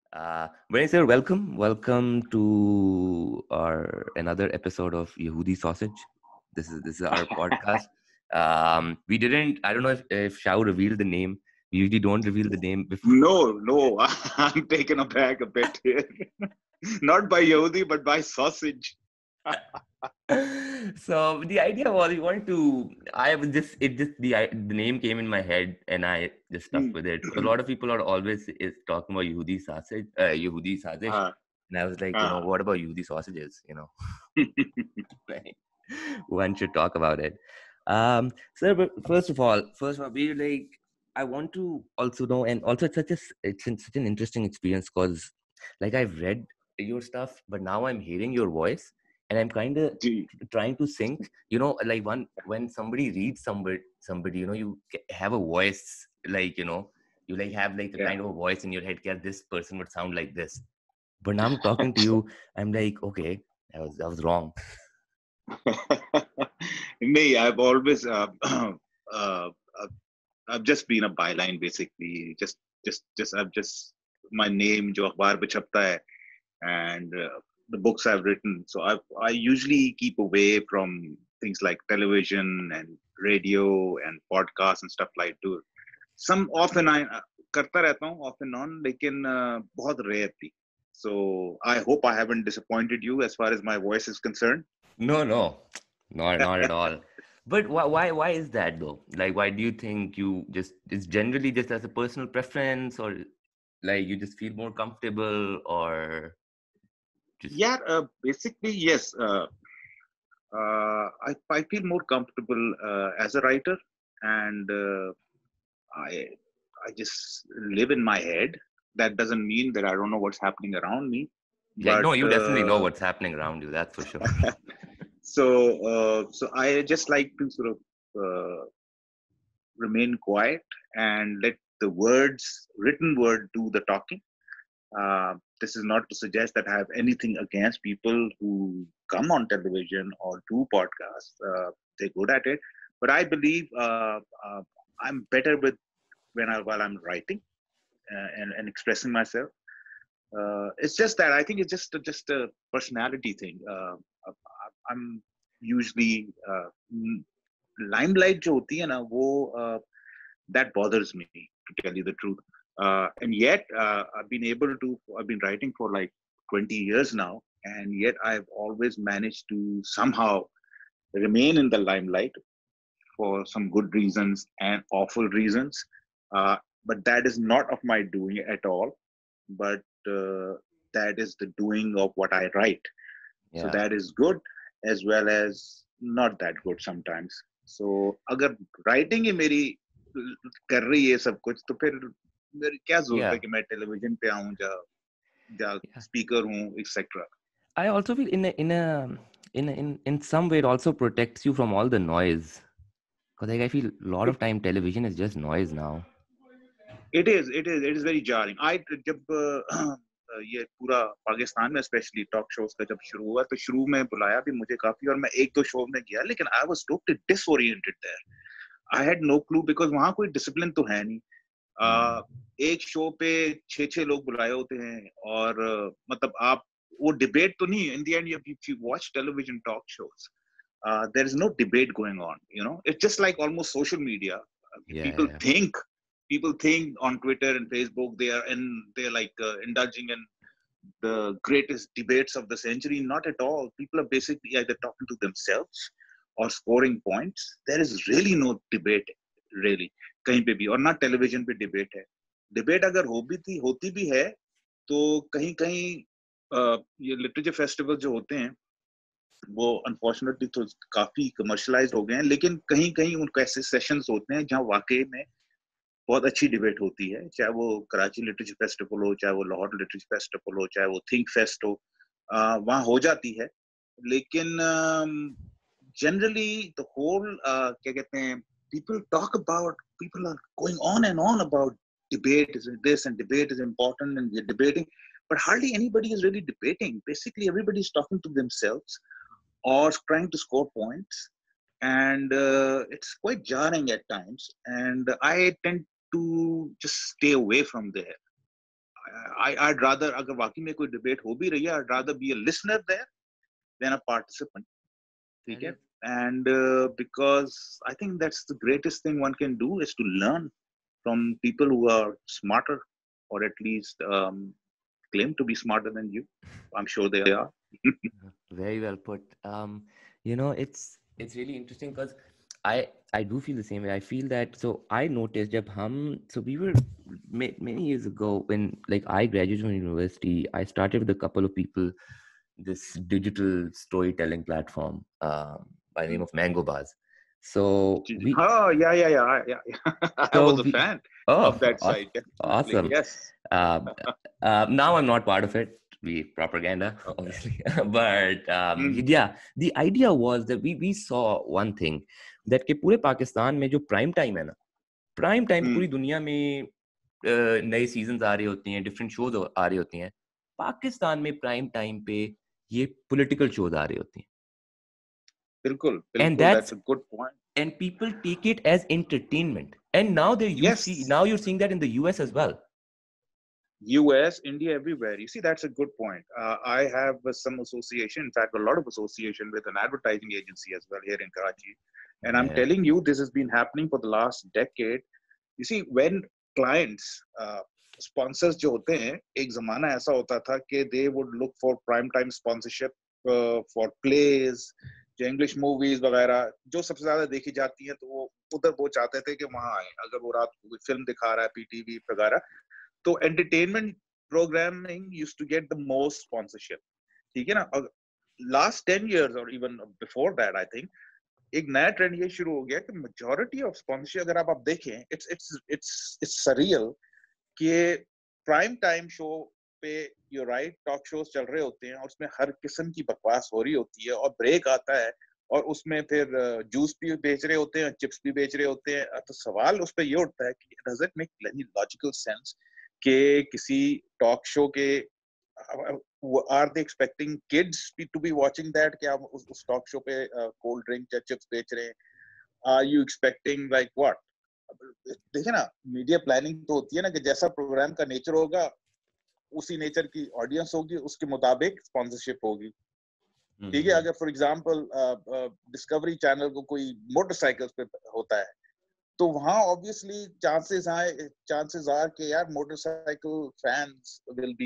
Vinay sir, welcome. Welcome to our another episode of Yehudi Sausage. This is our podcast. We didn't. I don't know if Shao revealed the name. We usually don't reveal the name before. No, I'm taken aback a bit here. Not by Yehudi, but by sausage. So the idea was we wanted to. I was just it just the name came in my head and I just stuck Hmm. with it. A lot of people are always is talking about Yehudi sausage, Ah, and I was like, ah. what about Yehudi sausages? Right? One should talk about it. Sir, but first of all, we like. I want to also know, and also such an interesting experience because, like, I've read your stuff, but now I'm hearing your voice, and I'm kind of Gee. trying to sync. Like when somebody reads somebody, you have a voice, like you like have like a Yeah. kind of a voice in your head. Yeah, this person would sound like this, but now I'm talking to you. I'm like, okay, I was wrong. Me, I've always uh, I've just been a byline basically. Just I've just my name जो अखबार पे छपता है and the books I've written. So I usually keep away from things like television and radio and podcasts and stuff like that. Some often I करता रहता हूँ off and on, लेकिन बहुत rarely. So I hope I haven't disappointed you as far as my voice is concerned. No, not at all. But why is that though? Like, why do you think you just it's generally just as a personal preference, or like you just feel more comfortable, or just Yeah, basically yes. I feel more comfortable as a writer, and I I just live in my head. That doesn't mean that I don't know what's happening around me, yeah? but No, you definitely know what's happening around you. That's for sure. so I just like to sort of remain quiet and let the words, written word, do the talking. This is not to suggest that I have anything against people who come on television or do podcasts. They're good at it, but I believe I'm better with while I'm writing and expressing myself. It's just that I think it's just a personality thing. I'm usually limelight जो होती है ना वो that bothers me, to tell you the truth. And yet, I've been writing for like 20 years now, and yet I've always managed to somehow remain in the limelight for some good reasons and awful reasons. But that is not of my doing at all, but that is the doing of what I write. So Yeah. that is good as well as not that good sometimes. So अगर writing ही मेरी कर रही है सब कुछ तो फिर मेरी क्या जरूरत है Yeah. कि मैं टेलीविजन पे आऊं जा जा Yeah. स्पीकर हूं etcetera. I also feel in some way it also protects you from all the noise. Because like I feel a lot of time television is just noise now. It is very jarring. I जब ये पूरा पाकिस्तान में specially talk shows का जब शुरू हुआ तो शुरू में बुलाया भी मुझे काफी और मैं एक दो शो में गया लेकिन I was totally disoriented there. I had no clue because वहां कोई डिसिप्लिन तो है नहीं. Mm. एक शो पे छह छह लोग बुलाए होते हैं और मतलब आप वो डिबेट तो नहीं in the end if you watch television talk shows there is no debate going on, it's just like almost social media. Yeah, people yeah, think People think on Twitter and Facebook they're like indulging in the greatest debates of the century. Not at all. People are basically either talking to themselves or scoring points. There is really no debate, really, कहीं पे भी. और ना television पे debate है. Debate अगर होती भी है तो कहीं कहीं ये लिटरेचर फेस्टिवल जो होते हैं वो अनफॉर्चुनेटली तो काफी कमर्शलाइज्ड हो गए हैं लेकिन कहीं कहीं उनके ऐसे सेशंस होते हैं जहां वाकई में बहुत अच्छी डिबेट होती है. चाहे वो कराची लिटरेचर फेस्टिवल हो, चाहे वो लाहौर लिटरेचर फेस्टिवल हो, चाहे वो थिंक फेस्ट हो, वहां हो जाती है. लेकिन जनरली द होल क्या कहते हैं people are going on about debate is this and debate is important and we're debating, but hardly anybody is really debating. Basically everybody is talking to themselves or trying to score points, and it's quite jarring at times, and I tend to just stay away from there. I'd rather, अगर वाकई में कोई debate हो भी रही है, I'd rather be a listener there than a participant. ठीक है? And because I think that's the greatest thing one can do is to learn from people who are smarter, or at least claim to be smarter than you. I'm sure they are. Very well put. It's really interesting because I do feel the same way. I feel that, so I noticed so we were many years ago when like I graduated from university, I started with a couple of people this digital storytelling platform by the name of Mango Bars. So Oh yeah. I was a fan of that site. Definitely. Awesome. Yes. Now I'm not part of it. We propaganda, obviously. But yeah, the idea was that we saw one thing, that कि पूरे पाकिस्तान में जो prime time है ना, prime time पूरी दुनिया में नए सीजन्स आ रहे होते हैं, डिफरेंट शोज आ रहे होते हैं, पाकिस्तान में प्राइम टाइम पे ये पॉलिटिकल शोज आ रहे होते हैं. बिल्कुल, and that's a good point. And people take it as entertainment, and now you're seeing that in the US as well. US, India, everywhere. You see, that's a good point. I have some association, in fact, a lot of association with an advertising agency as well here in Karachi. And I'm telling you, this has been happening for the last decade. You see, when clients, sponsors जो होते हैं, एक ज़माना ऐसा होता था कि they would look for prime time sponsorship for plays, जो English movies वगैरह, जो सबसे ज़्यादा देखी जाती हैं, तो वो उधर वो चाहते थे कि वहाँ आए. अगर वो रात को फिल्म दिखा रहा है, PTV वगैरह, तो entertainment programming used to get the most sponsorship. ठीक है ना? Last 10 years or even before that, I think, एक नया ट्रेंड ये शुरू हो गया कि majority of sponsorship, अगर आप देखें, it's surreal कि प्राइम टाइम शो पे you're right, टॉक शोज चल रहे होते हैं और उसमें हर किस्म की बकवास हो रही होती है, और ब्रेक आता है और उसमें फिर जूस भी बेच रहे होते हैं, चिप्स भी बेच रहे होते हैं. तो सवाल उस पर ये उठता है कि does it make any logical sense कि किसी टॉक शो के are they expecting kids to be watching that कि आप उस टॉक शो पे कोल्ड ड्रिंक या चिप्स बेच रहे हैं? Are you expecting like what? देखिए ना, मीडिया प्लानिंग तो होती है ना कि जैसा प्रोग्राम का नेचर होगा, उसी नेचर की ऑडियंस होगी, उसके मुताबिक स्पॉन्सरशिप होगी. ठीक है? अगर फॉर एग्जांपल डिस्कवरी चैनल को कोई मोटरसाइकिल्स पे होता है, तो वहां ऑब्वियसली चांसेस आर कि यार motorcycle fans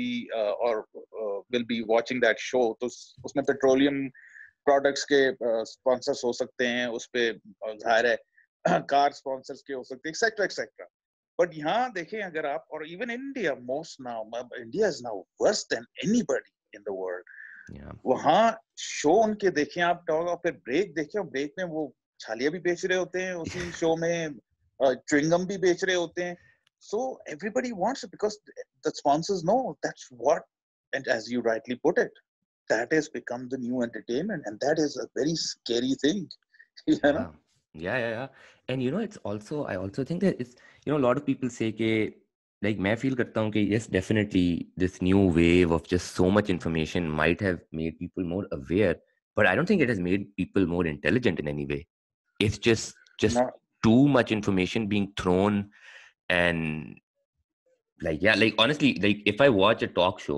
will be watching that show, तो उसमें पेट्रोलियम प्रोडक्ट्स के स्पॉन्सर्स हो सकते हैं, उस पे जाहिर है कार स्पॉन्सर्स के हो सकते हैं, एक्सेट्रा एक्सेट्रा. बट यहाँ देखें अगर आप, और even India, India is now worse than anybody in the world. वहाँ शो उनके देखें आप, और फिर ब्रेक देखें, और ब्रेक में वो छालियां भी बेच रहे होते हैं, उसी शो में च्युइंगम भी बेच रहे होते हैं. So everybody wants it because the sponsors know that's what, and as you rightly put it, that has become the new entertainment, and that is a very scary thing. You know? Yeah. And it's also, I also think that it's, a lot of people say कि like मैं feel करता हूँ कि yes, definitely this new wave of just so much information might have made people more aware, but I don't think it has made people more intelligent in any way. It's just too much information being thrown. And like honestly, like if I watch a talk show,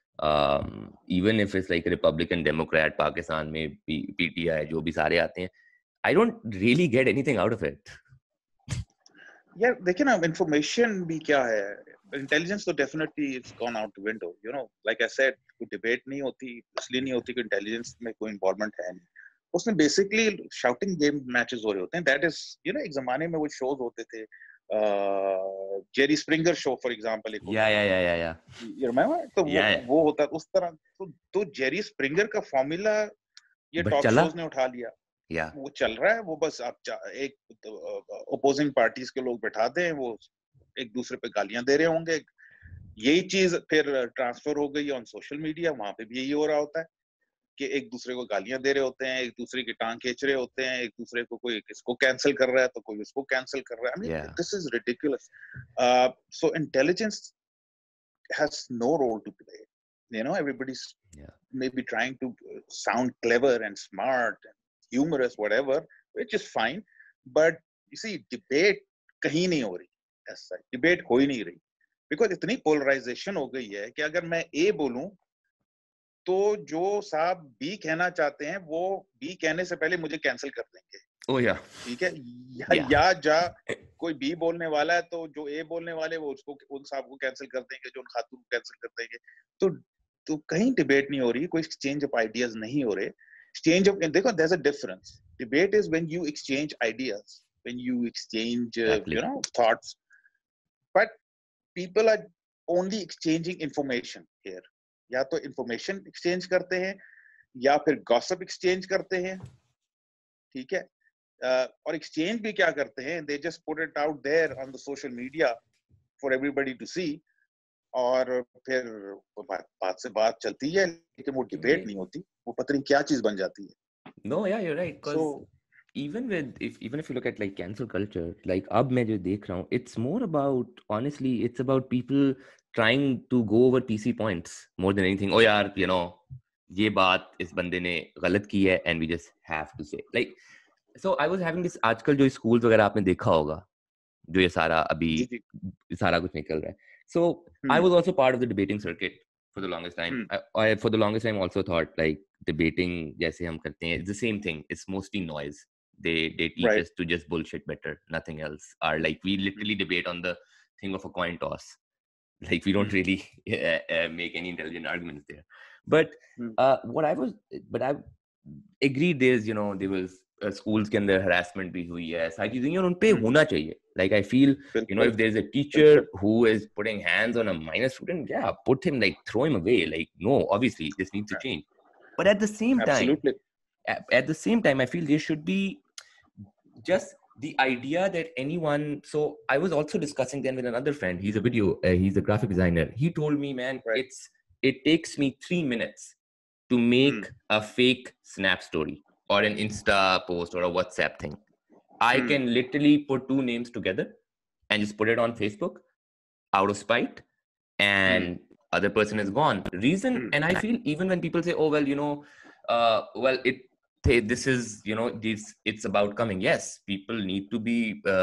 even if it's like a Republican, Democrat, Pakistan में PTI जो भी सारे आते हैं, I don't really get anything out of it. Yeah, देखिए ना, information भी क्या है, intelligence तो definitely it's gone out the window. Like I said, कोई debate नहीं होती, इसलिए नहीं होती कि intelligence में कोई involvement है नहीं. उसमें basically shouting game matches हो रहे होते हैं. That is, एक ज़माने में वो shows होते थे, Jerry Springer show for example, एक या यू रिमेंबर? तो वो होता उस तरह. तो जेरी स्प्रिंगर का फॉर्मूला ये टॉक शोज ने उठा लिया. वो चल रहा है, वो बस आप एक अपोजिंग पार्टीज के लोग बैठाते हैं, वो एक दूसरे पे गालियां दे रहे होंगे. यही चीज फिर ट्रांसफर हो गई ऑन सोशल मीडिया. वहां पे भी यही हो रहा होता है कि एक दूसरे को गालियां दे रहे होते हैं, एक दूसरे की टांग खींच रहे होते हैं, एक दूसरे को, कोई इसको कैंसिल कर रहा है तो कोई इसको कैंसिल कर रहा है. I mean, this is ridiculous. So intelligence has no role to play. Everybody's maybe trying to sound clever and smart and humorous, whatever, which is fine. But you see, debate kahin nahi ho rahi. As such, debate ho hi nahi rahi. Because इतनी polarisation हो गई है कि अगर मैं ए बोलूं तो जो साहब बी कहना चाहते हैं वो बी कहने से पहले मुझे कैंसिल कर देंगे। Oh yeah. ठीक है, Yeah. या कोई बी बोलने वाला है तो जो ए बोलने वाले वो उसको उन साहब को कैंसिल कर देंगे, जो उन खातून को कैंसिल कर देंगे। तो कहीं डिबेट नहीं हो रही, कोई एक्सचेंज ऑफ आइडियाज नहीं हो रहे। एक्सचेंज ऑफ, देखो there is a difference. Debate is when you exchange ideas, when you exchange Exactly. Thoughts, but people are only exchanging information here. या तो इंफॉर्मेशन एक्सचेंज करते हैं या फिर गॉसिप एक्सचेंज करते हैं। ठीक है, और एक्सचेंज भी क्या करते हैं, they just put it out there on the social media for everybody to see, और फिर बात से बात चलती है लेकिन वो डिबेट नहीं होती, वो पता नहीं क्या चीज बन जाती है। No, yeah, you're right. Because So even if you look at like cancel culture, like अब मैं जो देख रहा हूँ, it's more about, honestly, it's about people trying to go over PC points more than anything. Oh यार, ये बात इस बंदे ने गलत की है, and we just have to say like. So I was having this, आजकल जो schools वगैरह आपने देखा होगा, जो ये सारा अभी जी जी, सारा कुछ निकल रहा है. So I was also part of the debating circuit for the longest time. I for the longest time also thought like debating जैसे हम करते हैं, it's the same thing. It's mostly noise. They teach right. us to just bullshit better, nothing else. Or like we literally debate on the thing of a coin toss. Like we don't really make any intelligent arguments there. But but I agreed there was schools के अंदर harassment भी हुई है, सारी चीजें और उन पे होना चाहिए. Like I feel if there's a teacher who is putting hands on a minor student, yeah, put him, like throw him away. Like no, obviously this needs to change. But at the same time, Absolutely. I feel there should be just the idea that anyone. So I was also discussing then with another friend. He's a graphic designer. He told me, man, Right. it takes me 3 minutes to make a fake Snap story or an Insta post or a WhatsApp thing. I can literally put two names together and just put it on Facebook out of spite, and other person is gone. Reason, and I feel even when people say, oh well, this is it's about coming. Yes, people need to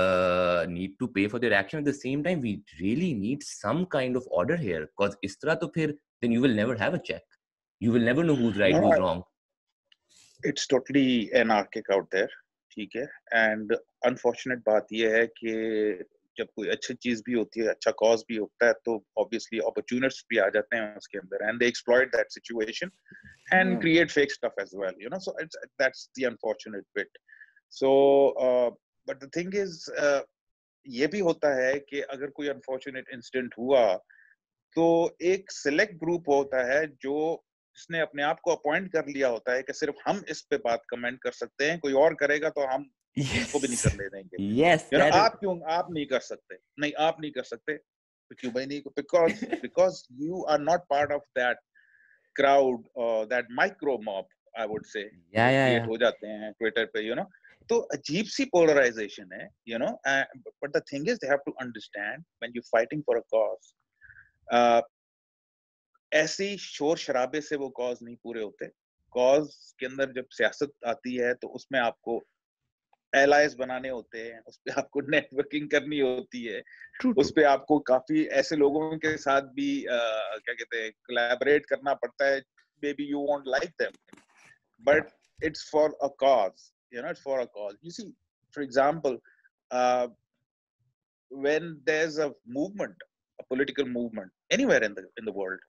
pay for their action. At the same time, we really need some kind of order here, because is tarah to phir then you will never have a check. You will never know who's right, who's wrong. It's totally anarchic out there. ठीक है, and unfortunate बात ये है कि जब कोई अच्छी चीज भी होती है, अच्छा कॉज भी होता है, तो obviously opportunists भी आ जाते हैं उसके अंदर, and they exploit that situation and create fake stuff as well, so that's the unfortunate bit. So but the thing is, ये भी होता है कि अगर कोई unfortunate incident हुआ तो एक select group होता है जो जिसने अपने आप को अपॉइंट कर लिया होता है कि सिर्फ हम इस पे बात कमेंट कर सकते हैं, कोई और करेगा तो हम उसको भी नहीं कर ले देंगे। Yes, आप नहीं कर सकते, नहीं आप नहीं कर सकते, तो क्यों भाई नहीं? because you are not part of that crowd or that micro mob, I would say, जो create हो जाते हैं ट्विटर पे, तो अजीब सी पोलराइजेशन है, but the thing is they have to understand when you're fighting for a cause, ऐसे ही शोर शराबे से वो कॉज नहीं पूरे होते। कॉज के अंदर जब सियासत आती है तो उसमें आपको एलाइज बनाने होते हैं, उस पे आपको नेटवर्किंग करनी होती है, उस पे आपको काफी ऐसे लोगों के साथ भी क्या कहते हैं कोलैबोरेट करना पड़ता है। maybe you won't like them, but it's for a cause, it's for a cause. You see, for example, when there's a movement, a political movement anywhere in the world,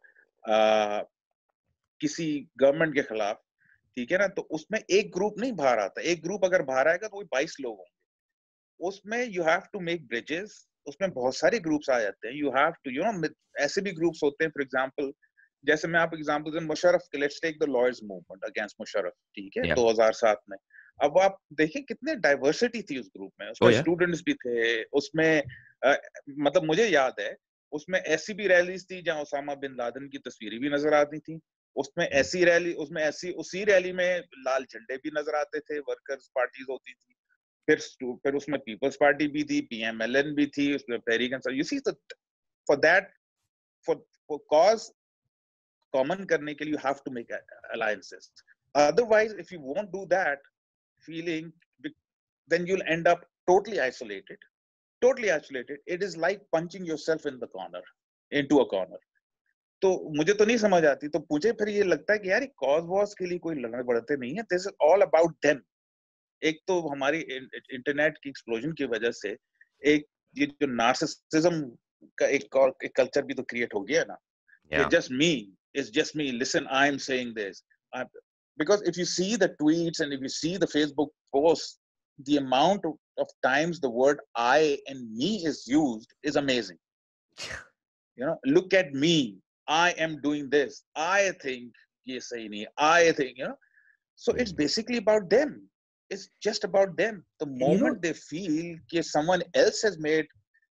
किसी गवर्नमेंट के खिलाफ, ठीक है ना, तो उसमें एक ग्रुप नहीं बाहर आता। एक ग्रुप अगर बाहर आएगा तो वो 22 लोग होंगे। उसमें you have to make bridges, उसमें बहुत सारे ग्रुप्स आ जाते हैं। यू हैव टू ऐसे भी ग्रुप्स होते हैं, फॉर एग्जांपल जैसे मैं आप एग्जांपल दूं, Musharraf, let's take the lawyers movement against Musharraf, ठीक है, 2007 में। अब आप देखिए कितने डाइवर्सिटी थी उस ग्रुप में, उसमें स्टूडेंट्स भी थे, उसमें मतलब मुझे याद है उसमें ऐसी भी रैलीज थी जहां ओसामा बिन लादेन की तस्वीरें भी नजर आती थी। उसमें ऐसी रैली, उसी रैली में लाल झंडे भी नजर आते थे, वर्कर्स पार्टीज होती थी, फिर उसमें पीपल्स पार्टी भी थी, पीएमएलएन भी थी, उसमें Tehreek Insaf. You see, for that, for cause common करने के लिए you have to make alliances. Otherwise if you won't do that feeling, then you'll end up totally isolated. It is like punching yourself in the corner. into a corner. तो मुझे तो नहीं समझ आती, तो मुझे फिर ये लगता है कि यार कॉज वॉज के लिए कोई लड़ने पड़ते नहीं है, this is all about them. एक तो हमारी इंटरनेट की एक्सप्लोजन की वजह से एक ये जो नार्सिसिज्म का एक कल्चर भी तो क्रिएट हो गया ना, कि Yeah. just me is just me, listen, I'm saying this. Because if you see the tweets and if you see the Facebook posts, the amount of times the word I and me is used is amazing. You know, look at me, I am doing this, I think ye sahi nahi, I think, you know. So it's basically about them. It's just about them. The And you know, moment they feel that someone else has made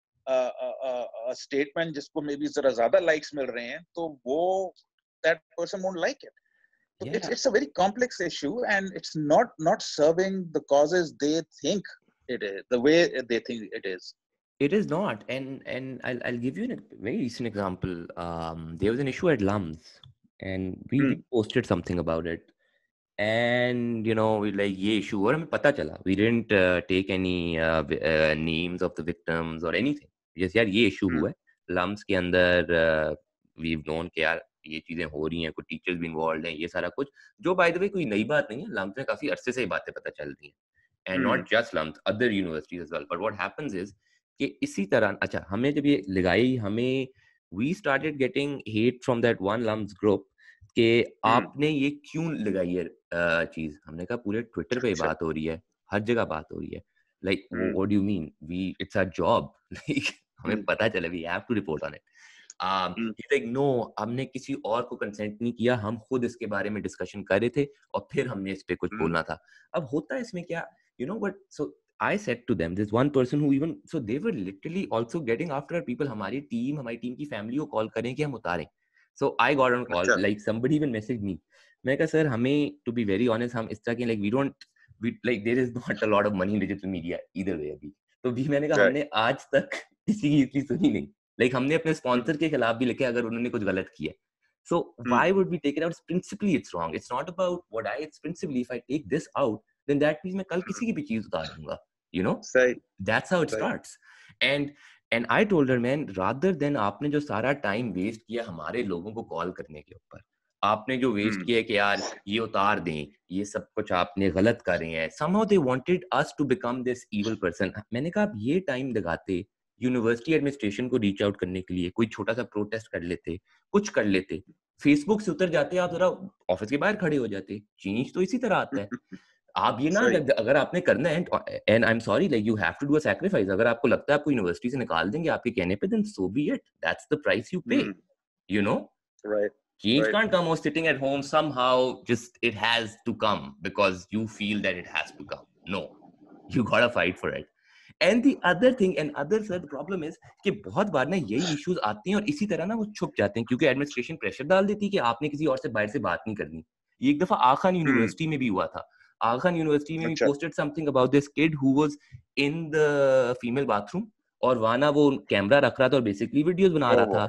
a statement जिसको maybe जरा ज़्यादा likes मिल रहे हैं, तो वो that person won't like it. So yeah, it's a very complex issue, and it's not serving the causes they think it is, the way they think it is. it is not. And I'll give you a very recent example. There was an issue at LUMS, and we posted something about it. And you know, we like ये issue और हमें पता चला. We didn't take any names of the victims or anything. Just यार ये issue हुआ है. LUMS के अंदर we've known कि यार ये चीजें हो रही हैं, कुछ टीचर्स भी इन्वॉल्व हैं, ये सारा कुछ, जो बाय द वे कोई नई बात नहीं है. LUMS में काफी अरसे से ये बातें पता चल रही हैं. And not just LUMS, other universities as well. But what happens is कि इसी तरह, अच्छा, हमें जब ये लगाई, हमें we started getting hate from that one LUMS group कि आपने ये क्यों लगाई है चीज. हमने कहा पूरे ट्विटर पे बात हो रही है, हर जगह बात हो रही है. Like what do you mean, we it's our job. Like हमें पता चला, we have to report on it. Like no, हमने किसी और को कंसेंट नहीं किया, हम खुद इसके बारे में डिस्कशन कर रहे थे और फिर हमने इस पे कुछ बोलना था. अब होता है इसमें क्या, you know what, so I said to them, there's one person who even, so they were literally also getting after our people. हमारी टीम की फैमिली को कॉल करें कि हम उतारें. So I got on call, like somebody even messaged me. मैं कहा sir, हमें to be very honest, हम इस तरह के like we like there is not a lot of money in digital media either way अभी. तो भी मैंने कहा हमने आज तक किसी की इतनी सुनी नहीं. Like हमने अपने स्पॉन्सर के खिलाफ भी लिखे अगर उन्होंने कुछ गलत किया. So why would we take it out? Principally it's wrong. It's not about what it's principally, if I take this out, then that means मैं कल किसी की भी चीज उतार दूंगा. You know, that's how it starts. And I told her, man, rather than आपने जो सारा टाइम वेस्ट किया हमारे लोगों को कॉल करने के ऊपर, आपने जो वेस्ट किया कि यार ये उतार दें, ये सब कुछ आपने गलत कर रहे हैं, somehow they wanted us to become this evil person. मैंने कहा आप ये टाइम लगाते यूनिवर्सिटी एडमिनिस्ट्रेशन को रीच आउट करने के लिए, कोई छोटा सा प्रोटेस्ट कर लेते, कुछ कर लेते, फेसबुक से उतर जाते, आप जरा ऑफिस के बाहर खड़े हो जाते. चेंज तो इसी तरह आता है. आप ये ना, अगर आपने करना है, and I am sorry, like you have to do a sacrifice. अगर आपको लगता है आपको यूनिवर्सिटी से निकाल देंगे आपके कहने पे, then so be it. That's the price you pay. You know, Right. Change can't come out sitting at home. Somehow, just it has to come because you feel that it has to come. No, you gotta fight for it. And the other thing, and other side, the problem is कि बहुत बार ना यही issues आते हैं और इसी तरह ना वो छुप जाते हैं क्योंकि एडमिनिस्ट्रेशन प्रेशर डाल देती है कि आपने किसी और से बाहर से बात नहीं करनी. ये एक दफा आखान यूनिवर्सिटी में भी हुआ था. आखान यूनिवर्सिटी में भी posted something about this kid who was in the female bathroom और वहां ना वो कैमरा रख रहा था और बेसिकली वीडियोस बना रहा था.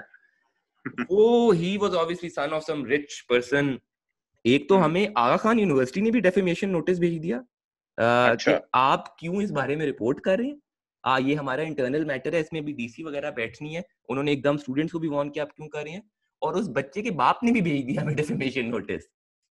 Oh, he was obviously son of some rich person. एक तो हमें आगा खान यूनिवर्सिटी ने भी डेफेमेशन नोटिस भेज दिया कि आप क्यों इस बारे में रिपोर्ट कर रहे हैं. ये हमारा इंटरनल मैटर है, इसमें भी डीसी वगैरह बैठनी है. उन्होंने एकदम स्टूडेंट्स को भी वार्न किया आप क्यों कर रहे हैं, और उस बच्चे के बाप ने भी भेज दिया हमें डेफेमेशन नोटिस.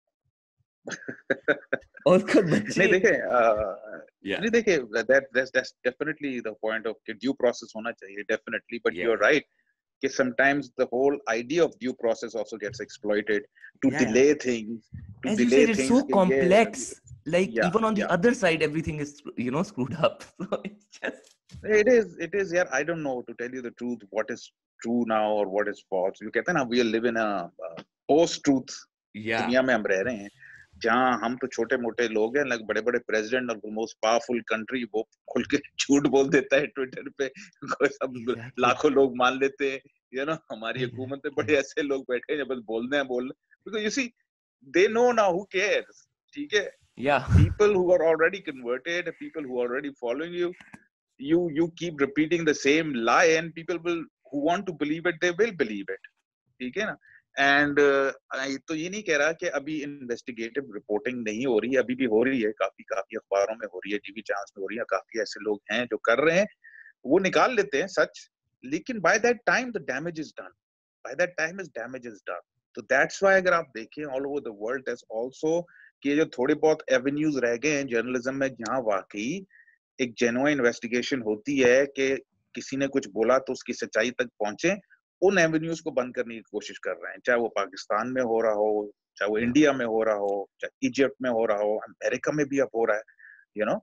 और उसको बच्चे नहीं देखे, that's definitely the point of due process होना चाहिए, definitely, but you're right. Sometimes the whole idea of due process also gets exploited to delay things. As you said, it's so complex. Like even on the other side, everything is, you know, screwed up. So it's just. It is. Yeah, I don't know, to tell you the truth, what is true now or what is false. You कहते हैं ना, we live in a post-truth दुनिया में हम रह रहे हैं, जहाँ हम तो छोटे मोटे लोग हैं, like बड़े बड़े प्रेसिडेंट और मोस्ट पावरफुल कंट्री वो खुल के झूठ बोल देता है ट्विटर पे, सब लाखों लोग मान लेते हैं. You know, हमारी हुकूमत में बड़े ऐसे लोग बैठे हैं बस बोलने हैं because you see, they know now, who cares. ठीक है, people who are already converted, people who are already following you keep repeating the same lie, and people who want to believe it, they will believe it. ठीक है ना. And तो ये नहीं कह रहा कि अभी इन्वेस्टिगेटिव रिपोर्टिंग नहीं हो रही है, अभी भी हो रही है, काफी अखबारों में हो रही है, टीवी चैनल्स में हो रही है, काफी ऐसे लोग हैं जो कर रहे हैं, वो निकाल लेते हैं सच, लेकिन by that time the damage is done. By that time is damage is done. तो that's why अगर आप देखें all over the world there's also कि जो थोड़े बहुत avenues रह गए हैं जर्नलिज्म में जहाँ वाकई एक genuine investigation होती है कि किसी ने कुछ बोला तो उसकी सच्चाई तक पहुंचे, उन एवेन्यूज को बंद करने की कोशिश कर रहे हैं, चाहे वो पाकिस्तान में हो रहा हो, चाहे वो इंडिया में हो रहा हो, चाहे इजिप्ट में हो रहा हो, अमेरिका में भी अब हो रहा है, यू नो.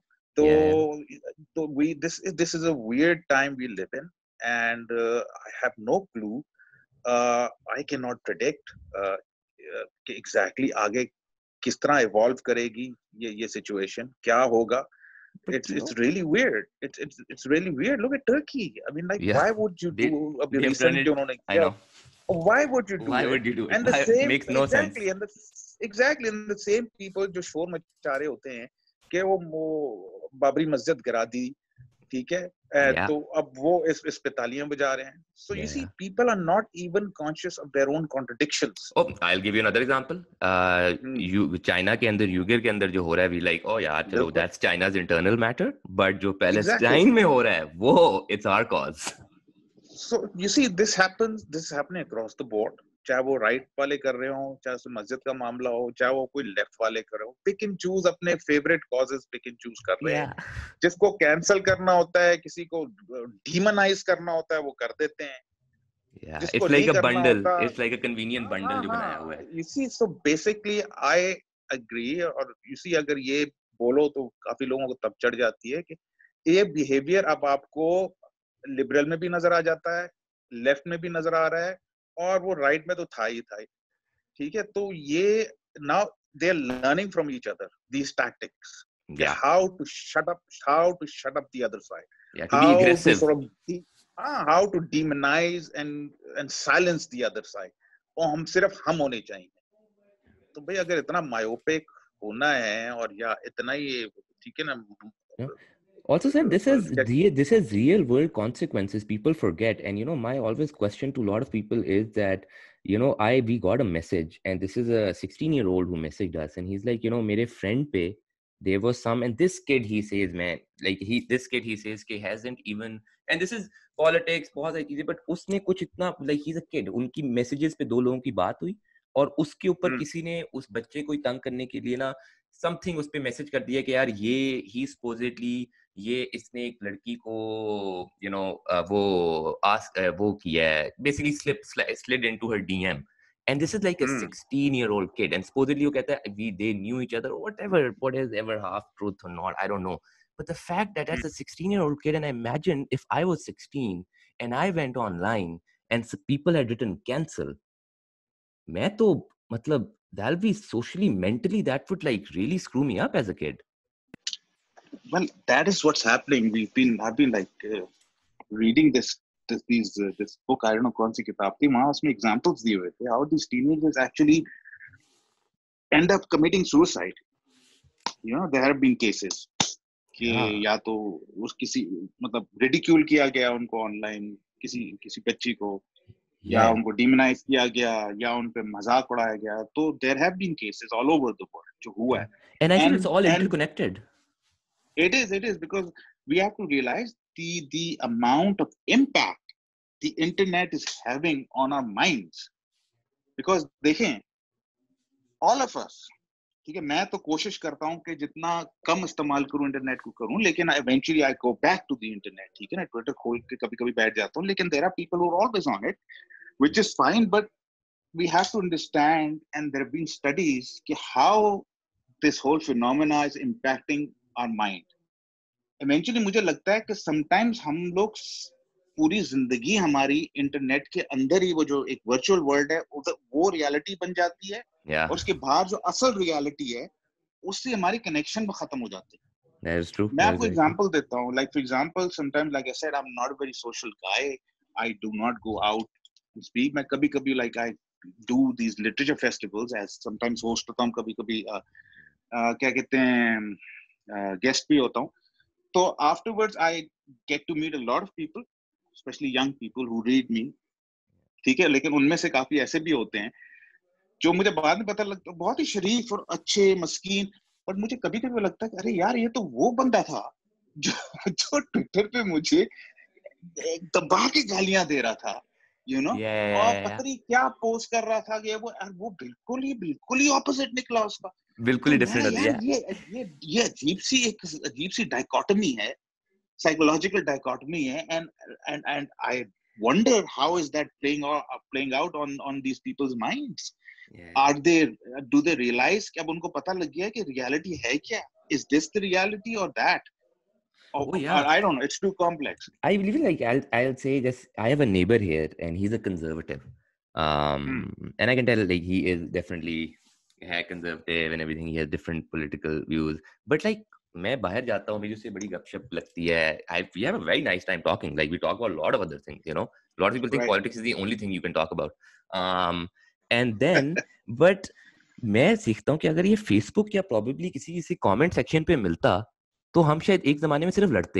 तो we this is a weird time we live in, and I have no clue. I cannot predict कि exactly आगे किस तरह evolve करेगी ये situation, क्या होगा. It's really weird. It's really weird. Look at Turkey. I mean, like, why would you do अभी recent जो उन्होंने किया? I know. Why would you do Why it? would you do it? And the same makes no exactly sense. and the same people जो शोर मचा रहे होते हैं कि वो बाबरी मस्जिद गिरा दी, ठीक है, तो अब वो इस पे तालियां बजा रहे हैं. So you see, people are not even conscious of their own contradictions. Oh, I'll give you another example. China के अंदर यूगर के अंदर जो हो रहा है, we like, oh यार चलो, that's China's internal matter. But जो पैलेस्टाइन में हो रहा है, वो it's our cause. So you see, this is happening across the board. चाहे वो राइट वाले कर रहे हो, चाहे उसमें मस्जिद का मामला हो, चाहे वो कोई लेफ्ट वाले कर रहे हो, पिक एंड चूज अपने favourite causes pick and choose कर रहे हैं. जिसको कैंसिल करना होता है, किसी को डीमोनाइज करना होता है, वो कर देते हैं. Yeah, it's like a bundle. It's like a convenient bundle जो बनाया हुआ है. You see, so basically I agree. और you see, अगर ये बोलो तो काफी लोगों को तब चढ़ जाती है कि ये बिहेवियर अब आपको लिबरल में भी नजर आ जाता है, लेफ्ट में भी नजर आ रहा है, और वो राइट में तो था ही, ठीक है. तो ये now they are learning from each other these tactics. Yeah. How to shut up the other side. Yeah, to be aggressive. How to demonize and silence the other side. और हम सिर्फ हम होने चाहिए. तो भाई अगर इतना मायोपिक होना है और या इतना ही, ठीक है ना. Also said, this is real world consequences people forget. And my always question to a lot of people is that we got a message, and this is a 16-year-old who messaged us, and he's like, mere friend pe there was some, and this kid, he says, man, like he says he hasn't even, and this is politics बहुत सारी चीजें, but उसने कुछ इतना, like he's a kid, उनकी messages पे 2 लोगों की बात हुई और उसके ऊपर किसी ने उस बच्चे को तंग करने के लिए ना समथिंग उस पे मैसेज कर दिया कि यार ये ही supposedly ये इसने एक लड़की को वो किया है, basically slid into her DM. And this is like a 16-year-old kid, and supposedly you कहता है they knew each other, or what is ever half truth or not, I don't know. But the fact that as a 16-year-old kid, and I imagine if I was 16 and I went online and people had written cancel, मैं तो मतलब that'll be socially, mentally, that would like really screw me up as a kid. Well, that is what's happening. I've been like reading this book. I don't know कौन सी किताब थी, वहाँ उसमें examples दिए हुए थे how these teenagers actually end up committing suicide. There have been cases कि या तो उस किसी मतलब रिडिक्यूल किया गया उनको ऑनलाइन, किसी बच्ची को, या उनको डिमोनाइज किया गया, या उन पे मजाक उड़ाया गया. तो there have been cases all over the world जो हुआ है. And I think it's all interconnected. It is because we have to realize the amount of impact the internet is having on our minds. Because देखें, all of us, ठीक है, मैं तो कोशिश करता हूँ कि जितना कम इस्तेमाल करूँ इंटरनेट को करूँ, लेकिन eventually I go back to the internet, ठीक है ना, ट्विटर खोल के कभी-कभी बैठ जाता हूँ, लेकिन there are people who are always on it, which is fine, but we have to understand, and there have been studies कि how this whole phenomena is impacting our mind. Eventually मुझे लगता है कि sometimes हम लोग पूरी जिंदगी हमारी इंटरनेट के अंदर ही वो जो एक वर्चुअल वर्ल्ड है वो रियलिटी बन जाती है, और उसके बाहर जो असल रियलिटी है उससे हमारी कनेक्शन खत्म हो जाती है. That is true. मैं आपको एग्जांपल देता हूँ. Like for example, sometimes like I said, I'm not a very social guy. I do not go out and speak. मैं कभी-कभी like I do these literature festivals as sometimes host होता हूँ, कभी-कभी क्या कहते हैं guest भी होता हूँ. So afterwards I get to meet a lot of people, especially young people who read me, ठीक है, लेकिन उनमें से काफी ऐसे भी होते हैं जो मुझे बाद में पता लगता है बहुत ही शरीफ और अच्छे मस्कीन, और मुझे कभी-कभी लगता है कि अरे यार ये तो वो बंदा था जो ट्विटर पे मुझे दबा के गालियां दे रहा था, you know, और yeah. पता नहीं क्या पोस्ट कर रहा था कि वो बिल्कुल ही ऑपोजिट निकला उसका। बिल्कुल तो ही मैं डिफरेंट होती यार है। ये अजीब सी डाइकोटमी है, psychological dichotomy है, and I wonder how is that playing out on these people's minds. Yeah. Do they realize कि अब उनको पता लग गया है कि reality है क्या? Is this the reality or that? Oh yeah. I don't know. It's too complex. I believe like I'll say just I have a neighbor here and he's a conservative. Hmm. And I can tell like he is definitely conservative and everything. He has different political views. But like मैं बाहर जाता हूँ, मुझे उससे बड़ी गपशप लगती है. We have a very nice time talking. Like we talk about a lot of other things, you know. A lot of people think Right. politics is the only thing you can talk about. And then, but मैं सीखता हूँ कि अगर ये Facebook या probably किसी comment section पे मिलता, तो हम शायद एक जमाने में सिर्फ लड़ते.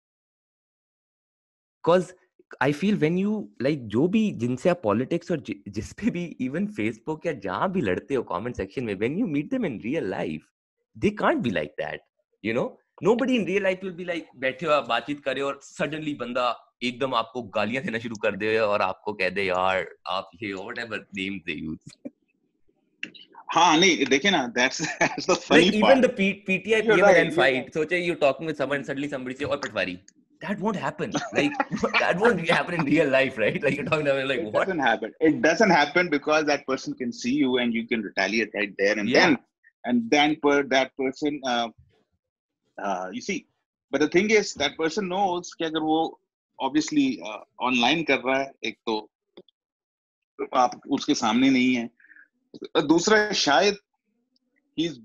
Because I feel when you like जो भी जिनसे आप politics और जिस पे भी even Facebook या जहाँ भी लड़ते हो comment section में, when you meet them in real life, they can't be like that, you know. Nobody in real life will be like बैठे हो आप बातचीत करे और suddenly बंदा एकदम आपको गालियां देना शुरू कर दे और आपको कह दे यार आप ये whatever names they use. हाँ नहीं देखिए ना, that's the funny Like even part. the PTI You're right. PMLN fight, सोचे you're talking with someone and suddenly somebody say और पटवारी. That won't happen. Like that won't happen in real life, right? Like you're talking about like It what? doesn't happen. It doesn't happen because that person can see you and you can retaliate right there and Yeah. then. And then that person, you see. But the thing is, that person knows कि अगर वो obviously online कर रहा है, एक तो आप उसके सामने नहीं है, दूसरा शायद he's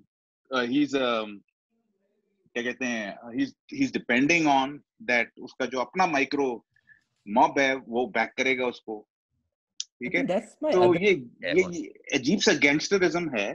क्या कहते हैं, he's depending on that, उसका जो अपना माइक्रो मॉब है वो बैक करेगा उसको, ठीक But है। then that's my तो other ये अजीब सा गैंगस्टरिज्म है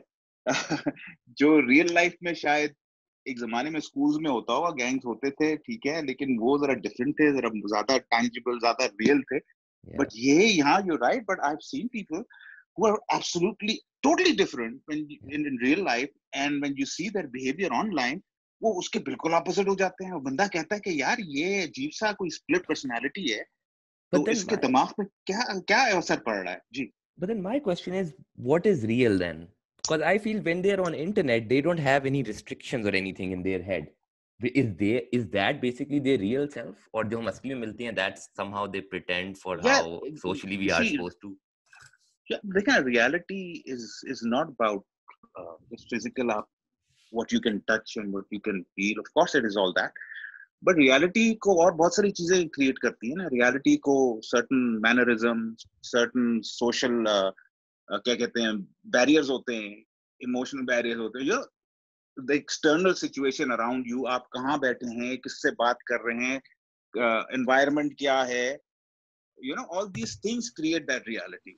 जो रियल लाइफ में शायद एक जमाने में स्कूल्स में होता होगा, गैंग्स होते थे, ठीक है, लेकिन वो जरा डिफरेंट थे, जरा ज्यादा टैंजिबल, ज्यादा रियल थे। yeah. बट ये यहाँ you right, but I have seen people who are absolutely totally different when in real life, and when you see their behavior online, वो उसके बिल्कुल ऑपोजिट हो जाते हैं। बंदा कहता है कि यार ये अजीब सा कोई स्प्लिट पर्सनालिटी है, But तो then इसके my दिमाग पे क्या क्या असर पड़ रहा है जी। but then my question is what is real then? Because I feel when they're on internet, they don't have any restrictions or anything in their head. Is that basically their real self? Or जो हम असली में मिलते हैं, that's somehow they pretend for यार how socially we are see, supposed to. देखना, reality is not about just physical, what you can touch and what you can feel. Of course it is all that, but reality को और बहुत सारी चीजें create करती है ना। reality को certain mannerisms, certain social क्या कहते हैं, barriers होते हैं, emotional barriers होते हैं, the external situation around you, आप कहाँ बैठे हैं, किससे बात कर रहे हैं, environment क्या है, all these things create that reality,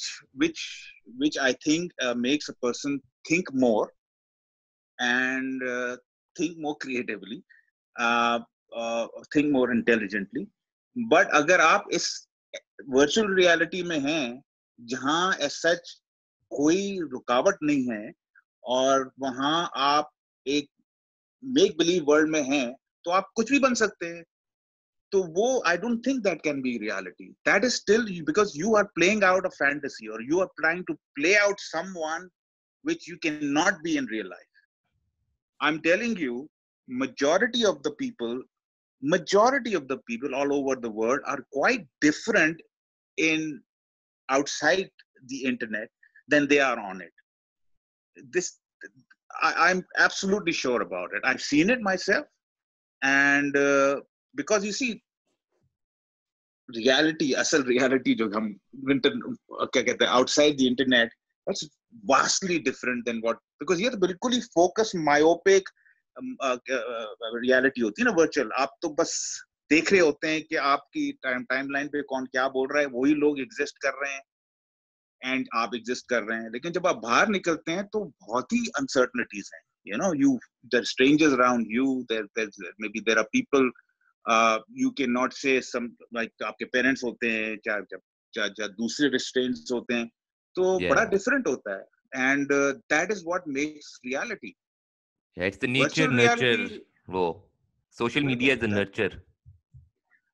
which I think makes a person think more and think more creatively, uh, think more intelligently. But अगर आप इस virtual reality में हैं जहां as such कोई रुकावट नहीं है और वहां आप एक make believe world में हैं, तो आप कुछ भी बन सकते हैं। तो वो I don't think that can be reality. That is still because you are playing out a fantasy, or you are trying to play out someone which you cannot be in real life. I'm telling you, majority of the people all over the world are quite different in outside the internet than they are on it. This I'm absolutely sure about it. I've seen it myself, and because you see, reality, असल reality जो हम क्या कहते हैं outside the internet, that's vastly different than what, because ये तो बिल्कुल ही focus myopic reality होती है ना virtual। आप तो बस देख रहे होते हैं कि आपकी टाइमलाइन पे कौन क्या बोल रहा है, वही लोग एग्जिस्ट कर रहे हैं एंड आप एग्जिस्ट कर रहे हैं। लेकिन जब आप बाहर निकलते हैं तो बहुत ही अनसर्टनिटीज हैं, there are strangers around you, maybe there are people you cannot say, some like आपके पेरेंट्स होते हैं, चाहे दूसरे restraints होते हैं, तो बड़ा Yeah. डिफरेंट होता है, and that is what makes reality. Yeah, it's the nature Virtual nurture. reality, Whoa. Social media is the nurture.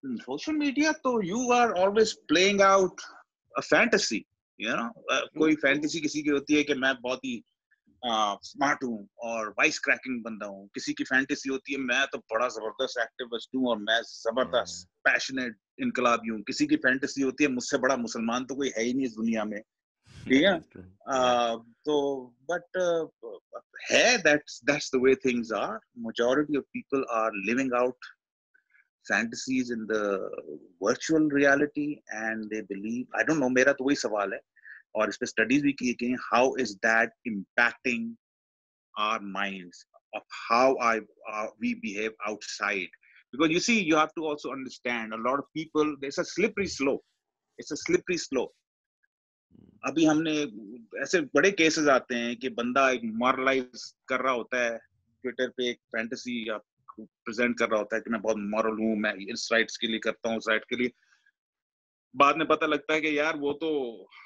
Social media, तो you are always playing out a fantasy, you know. कोई fantasy किसी की होती है कि मैं बहुत ही smart हूँ और वाइस क्रैकिंग बंदा हूँ, किसी की फैंटेसी होती है मैं तो बड़ा जबरदस्त एक्टिविस्ट हूँ और मैं जबरदस्त पैशनेट इनकलाबी हूँ, किसी की फैंटेसी होती है मुझसे बड़ा मुसलमान तो कोई है ही नहीं इस दुनिया में, ठीक है। तो बट है that's the way things are. Majority of people are living out fantasies in the virtual reality and they believe, I don't know, मेरा तो वही सवाल है और इस पे स्टडीज भी की गई, how is that impacting our minds of how we behave outside? Because you see, you have to also understand, a lot of people, there's a slippery slope. It's a slippery slope. अभी हमने ऐसे बड़े cases आते हैं कि बंदा एक मॉरलाइज कर रहा होता है ट्विटर पे, एक फैंटेसी या प्रेजेंट कर रहा होता है कि मैं बहुत मॉरल हूँ, मैं इस राइट्स के लिए करता हूँ, उस राइट के लिए। बाद में पता लगता है कि यार वो तो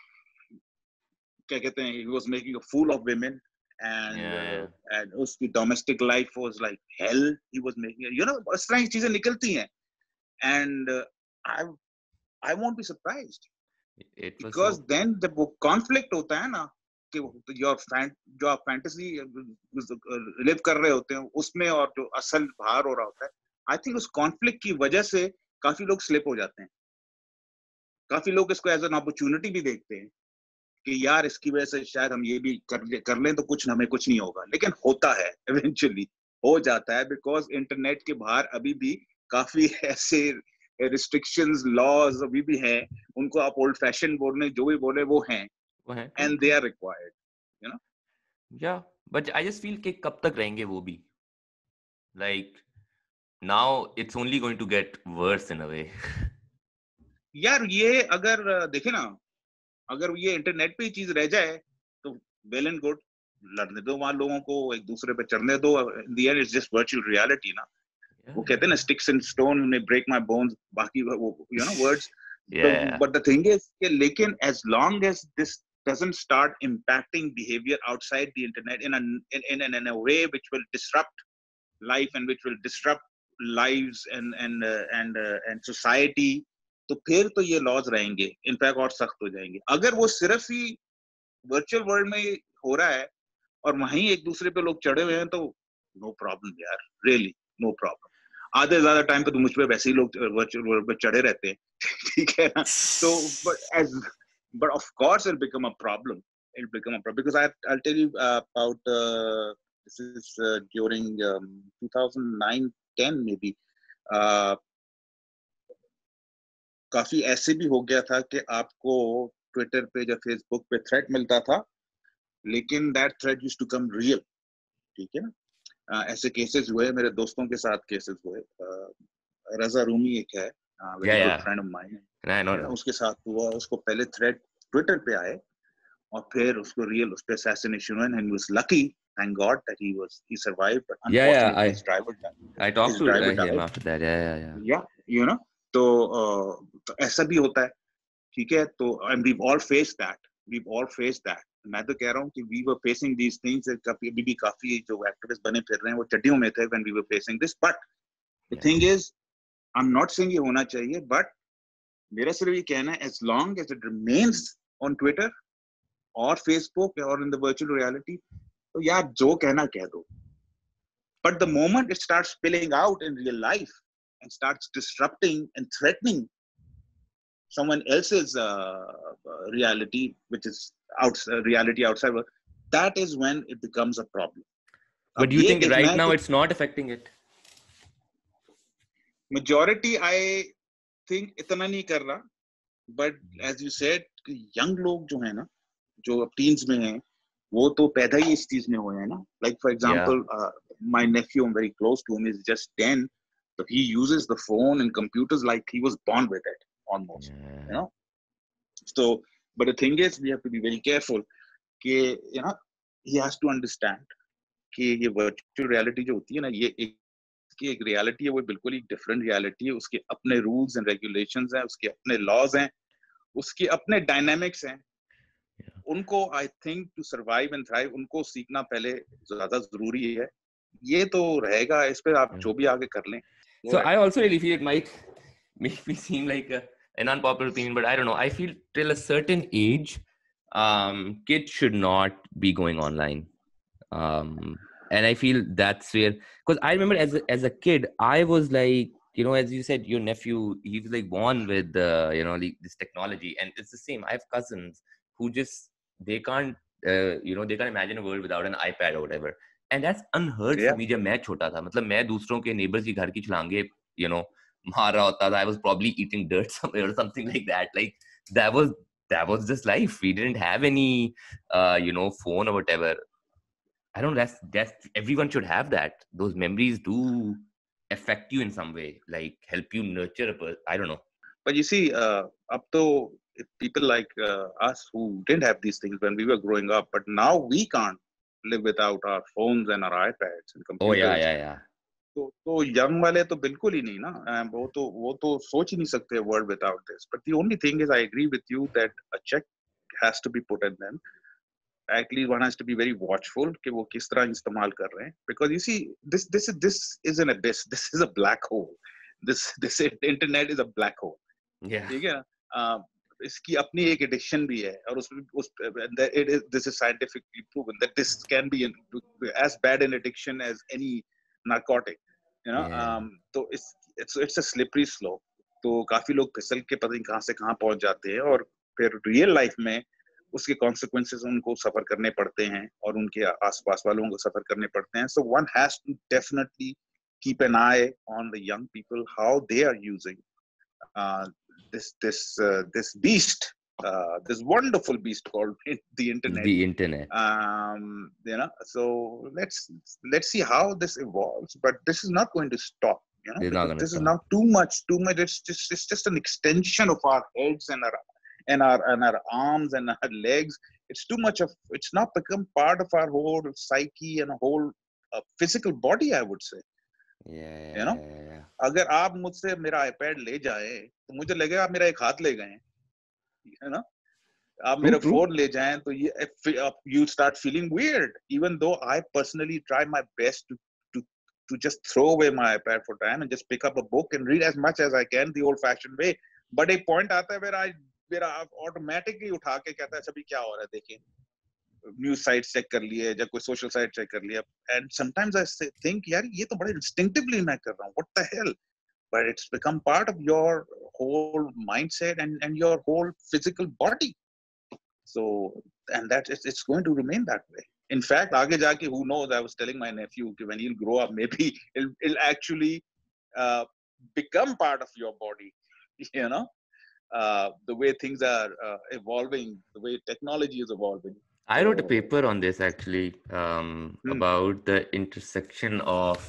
क्या कहते हैं, he was making a fool of women and उसकी domestic life was like hell, he was making, you know, इस तरह की चीजें निकलती हैं and I won't be surprised because then जब वो conflict होता है ना कि जो आप fantasy live कर रहे होते हैं उसमें और जो असल बाहर हो रहा होता है, I think उस conflict की वजह से काफी लोग slip हो जाते हैं, काफी लोग इसको as an opportunity भी देखते हैं कि यार इसकी वजह से शायद हम ये भी कर लें तो कुछ हमें कुछ नहीं होगा, लेकिन होता है, इवेंचुअली हो जाता है, बिकॉज इंटरनेट के बाहर अभी भी काफी ऐसे रिस्ट्रिक्शंस लॉज अभी भी हैं, उनको आप ओल्ड फैशन बोलने जो भी बोले वो हैं and they are required, you know. या बट आई जस्ट फील कि कब तक रहेंगे वो भी, like now it's only going to get worse in a way. यार ये अगर देखे ना, अगर ये इंटरनेट पे ही चीज रह जाए तो वेल एंड गुड, लड़ने दो वहां लोगों को, एक दूसरे पे चढ़ने दो, in the end it's just virtual reality ना। वो कहते हैं ना sticks and stone may break my bones, बाकी वो you know words, but the thing is कि लेकिन as long as this doesn't start impacting behavior outside the internet in a way which will disrupt life and which will disrupt lives and society, तो फिर तो ये laws रहेंगे, in fact और सख्त हो जाएंगे। अगर वो सिर्फ ही वर्चुअल वर्ल्ड में हो रहा है और वहीं एक दूसरे पे लोग चढ़े हुए हैं तो नो प्रॉब्लम यार, रियली नो प्रॉब्लम। आधे ज्यादा टाइम पे तो मुझ पे वैसे ही लोग वर्चुअल वर्ल्ड पे चढ़े रहते हैं, ठीक है ना। तो but of course it'll become a problem, because I'll tell you about this is during 2009-10 maybe, काफी ऐसे भी हो गया था कि आपको ट्विटर पे या फेसबुक पे थ्रेट मिलता था, लेकिन that threat used to come real, ठीक है ना। ऐसे केसेस हुए, मेरे दोस्तों के साथ केसेस हुए। रजा रूमी एक है, very good friend of mine, उसके साथ हुआ, उसको पहले थ्रेट ट्विटर पे आए और फिर उसको रियल उस पे असैसिनेशन हुआ, and he was lucky, thank God that he survived, but unfortunately his driver I talked to him after that, yeah you know। तो ऐसा भी होता है, ठीक है। तो and we've all faced that, मैं तो कह रहा हूँ कि we were facing these things, अभी भी काफी जो एक्टिविस्ट बने फिर रहे हैं वो चड्डियों में थे when we were facing this, but the thing is I'm not saying ये होना चाहिए, but मेरा सिर्फ ये कहना है as long as it remains on Twitter or Facebook or in the virtual reality, तो यार जो कहना कह दो, but the moment it starts spilling out in real life and starts disrupting and threatening someone else's reality, which is reality outside, that is when it becomes a problem. But do you think right now it's not affecting it? Majority I think इतना नहीं कर रहा, but as you said, young लोग जो है ना, जो teens में हैं, वो तो पैदा ही इस चीज में हुए हैं ना। Like for example, my nephew, I'm very close to him, is just 10, so he uses the phone and computers like he was born with it almost, you know. So but the thing is we have to be very careful कि you know he has to understand कि ये virtual reality जो होती है ना, ये एक reality है, वो बिल्कुल ही different reality है, उसके अपने rules and regulations हैं, उसके अपने laws हैं, उसके अपने dynamics हैं, उनको I think to survive and thrive उनको सीखना पहले ज़्यादा ज़रूरी है। ये तो रहेगा, इस पे आप जो भी आगे कर लें। So I also really feel it might make me seem like an unpopular opinion, but I don't know. I feel till a certain age, kids should not be going online. And I feel that's where, because I remember as a kid, I was like, as you said, your nephew, he was like born with this technology, and it's the same. I have cousins who just they can't they can't imagine a world without an iPad or whatever, and that's unheard for Yeah. me. जब मैं छोटा था, मतलब मैं दूसरों के neighbors की घर की छलांगे मार रहा होता था. I was probably eating dirt somewhere or something like that. Like that was just life. We didn't have any phone or whatever. I don't. That's everyone should have that. Those memories do affect you in some way, like help you nurture a person. I don't know. But you see, up to people like us who didn't have these things when we were growing up, but now we can't live without our phones and our iPads and Oh yeah, computers. yeah, yeah. तो young वाले तो बिल्कुल ही नहीं ना, वो तो सोच ही नहीं सकते world without this. But the only thing is I agree with you that a check has to be put in them. Actually one has to be very watchful कि वो किस तरह इस्तेमाल कर रहे हैं, because you see this is an abyss, this is a black hole, this internet is a black hole. Yeah. ठीक है ना. इसकी अपनी एक एडिक्शन भी है, और उस this is scientifically proven that this can be as bad an addiction as any narcotic, Yeah. तो it's a slippery slope. तो काफी लोग फिसल के पता नहीं कहाँ से कहाँ पहुंच जाते हैं, और फिर रियल लाइफ में उसके कॉन्सिक्वेंसेस उनको सफर करने पड़ते हैं, और उनके आसपास वालों को सफर करने पड़ते हैं. So one has to definitely keep an eye on the young people, how they are using uh, this beast, this wonderful beast called the internet. The internet. So let's see how this evolves, but this is not going to stop, It's not because gonna this is stop. now too much. It's just an extension of our heads and our arms and our legs. It's too much of. It's not become part of our whole psyche and a whole physical body, I would say. Yeah. अगर आप मुझसे मेरा iPad ले जाएं, तो मुझे लगेगा आप मेरा एक हाथ ले गए, है ना. आप मेरा True. फोन ले जाएं तो you start feeling weird, even though I personally try my best to just throw away my iPad for time and just pick up a book and read as much as I can the old fashioned way. But एक point आता है मेरा automatically उठा के कहता है अच्छा भी क्या हो रहा है, देखिए न्यूज साइट चेक कर लिए या कोई सोशल साइट चेक कर लिया. एंड समटाइम्स आई थिंक यार ये तो बड़े इंस्टिंक्टिवली मैं कर रहा हूँ, what the hell. But it's become part of your whole mindset and your whole physical body. So, and that it's going to remain that way. In fact, aage jaake, who knows, I was telling my nephew when he'll grow up, maybe it'll actually become part of your body, the way things are evolving, the way technology is evolving. I wrote a paper on this actually, about the intersection of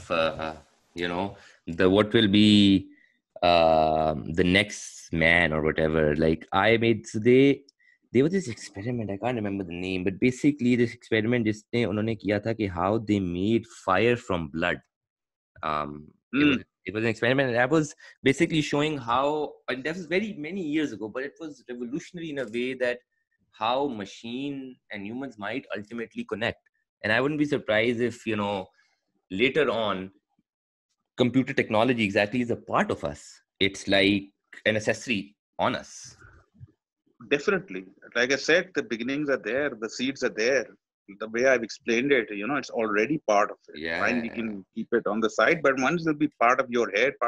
what will be the next man or whatever. Like I made, so there was this experiment, I can't remember the name, but basically this experiment जिसने उन्होंने किया था कि how they made fire from blood. It was an experiment, and that was basically showing how, and that was very many years ago, but it was revolutionary in a way that how machine and humans might ultimately connect. And I wouldn't be surprised if later on computer technology exactly is a part of us. It's like an accessory on us. Definitely. Like I said, the beginnings are there, the seeds are there. The way I've explained it, it's already part of it. Yeah. Fine, we can keep it on the side, but once it'll be part of your head,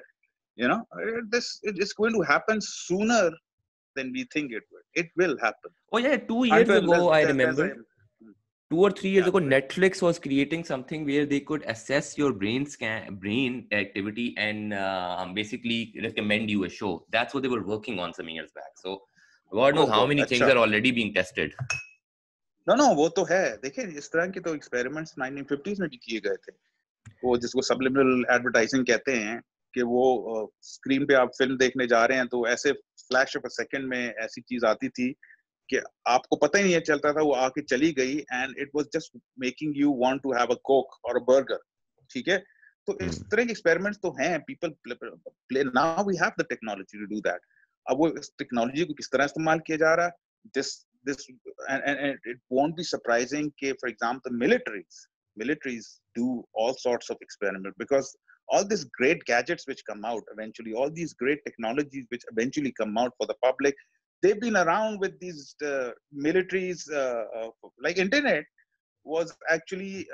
it's going to happen sooner than we think it will. It will happen. Oh yeah, 2 years ago, I remember. 2 or 3 years ago, Netflix was creating something where they could assess your brain activity and basically recommend you a show. That's what they were working on some years back. So God knows how many things are already being tested. No, वो तो है. देखिए, इस तरह के तो experiments 1950s में भी किए गए थे. वो जिसको subliminal advertising कहते हैं, कि वो स्क्रीन पे आप फिल्म देखने जा रहे हैं तो ऐसे फ्लैश ऑफ अ सेकंड में ऐसी चीज आती थी कि आपको पता ही नहीं चलता था, वो आके चली गई, and it was just making you want to have a coke और अ बर्गर. ठीक है, तो इस तरह के एक्सपेरिमेंट्स तो हैं. People play, now we have the technology to do that. अब वो इस टेक्नोलॉजी को किस तरह इस्तेमाल किया जा रहा है, this and it won't be surprising कि for example militaries do all sorts of experiments, because all these great gadgets which come out eventually, all these great technologies which eventually come out for the public, they've been around with these militaries, like internet was actually,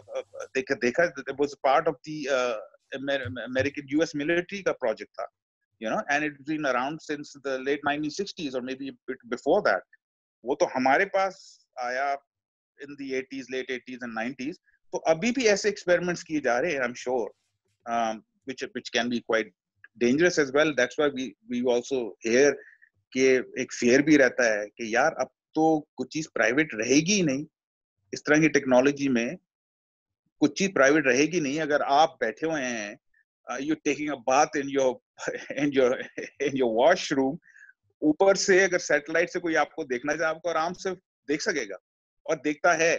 it was part of the American US military ka project tha, and it's been around since the late 1960s or maybe a bit before that. वो तो हमारे पास आया in the 80s, late 80s and 90s. तो अभी भी ऐसे experiments किए जा रहे हैं, I'm sure, which can be quite dangerous as well. That's why we also hear कि एक fear भी रहता है कि यार अब तो कुछ चीज private रहेगी ही नहीं, इस तरह की टेक्नोलॉजी में कुछ चीज प्राइवेट रहेगी नहीं. अगर आप बैठे हुए हैं, you taking a bath in your washroom, ऊपर से अगर सैटेलाइट से कोई आपको देखना चाहे, आपको आराम से देख सकेगा और देखता है,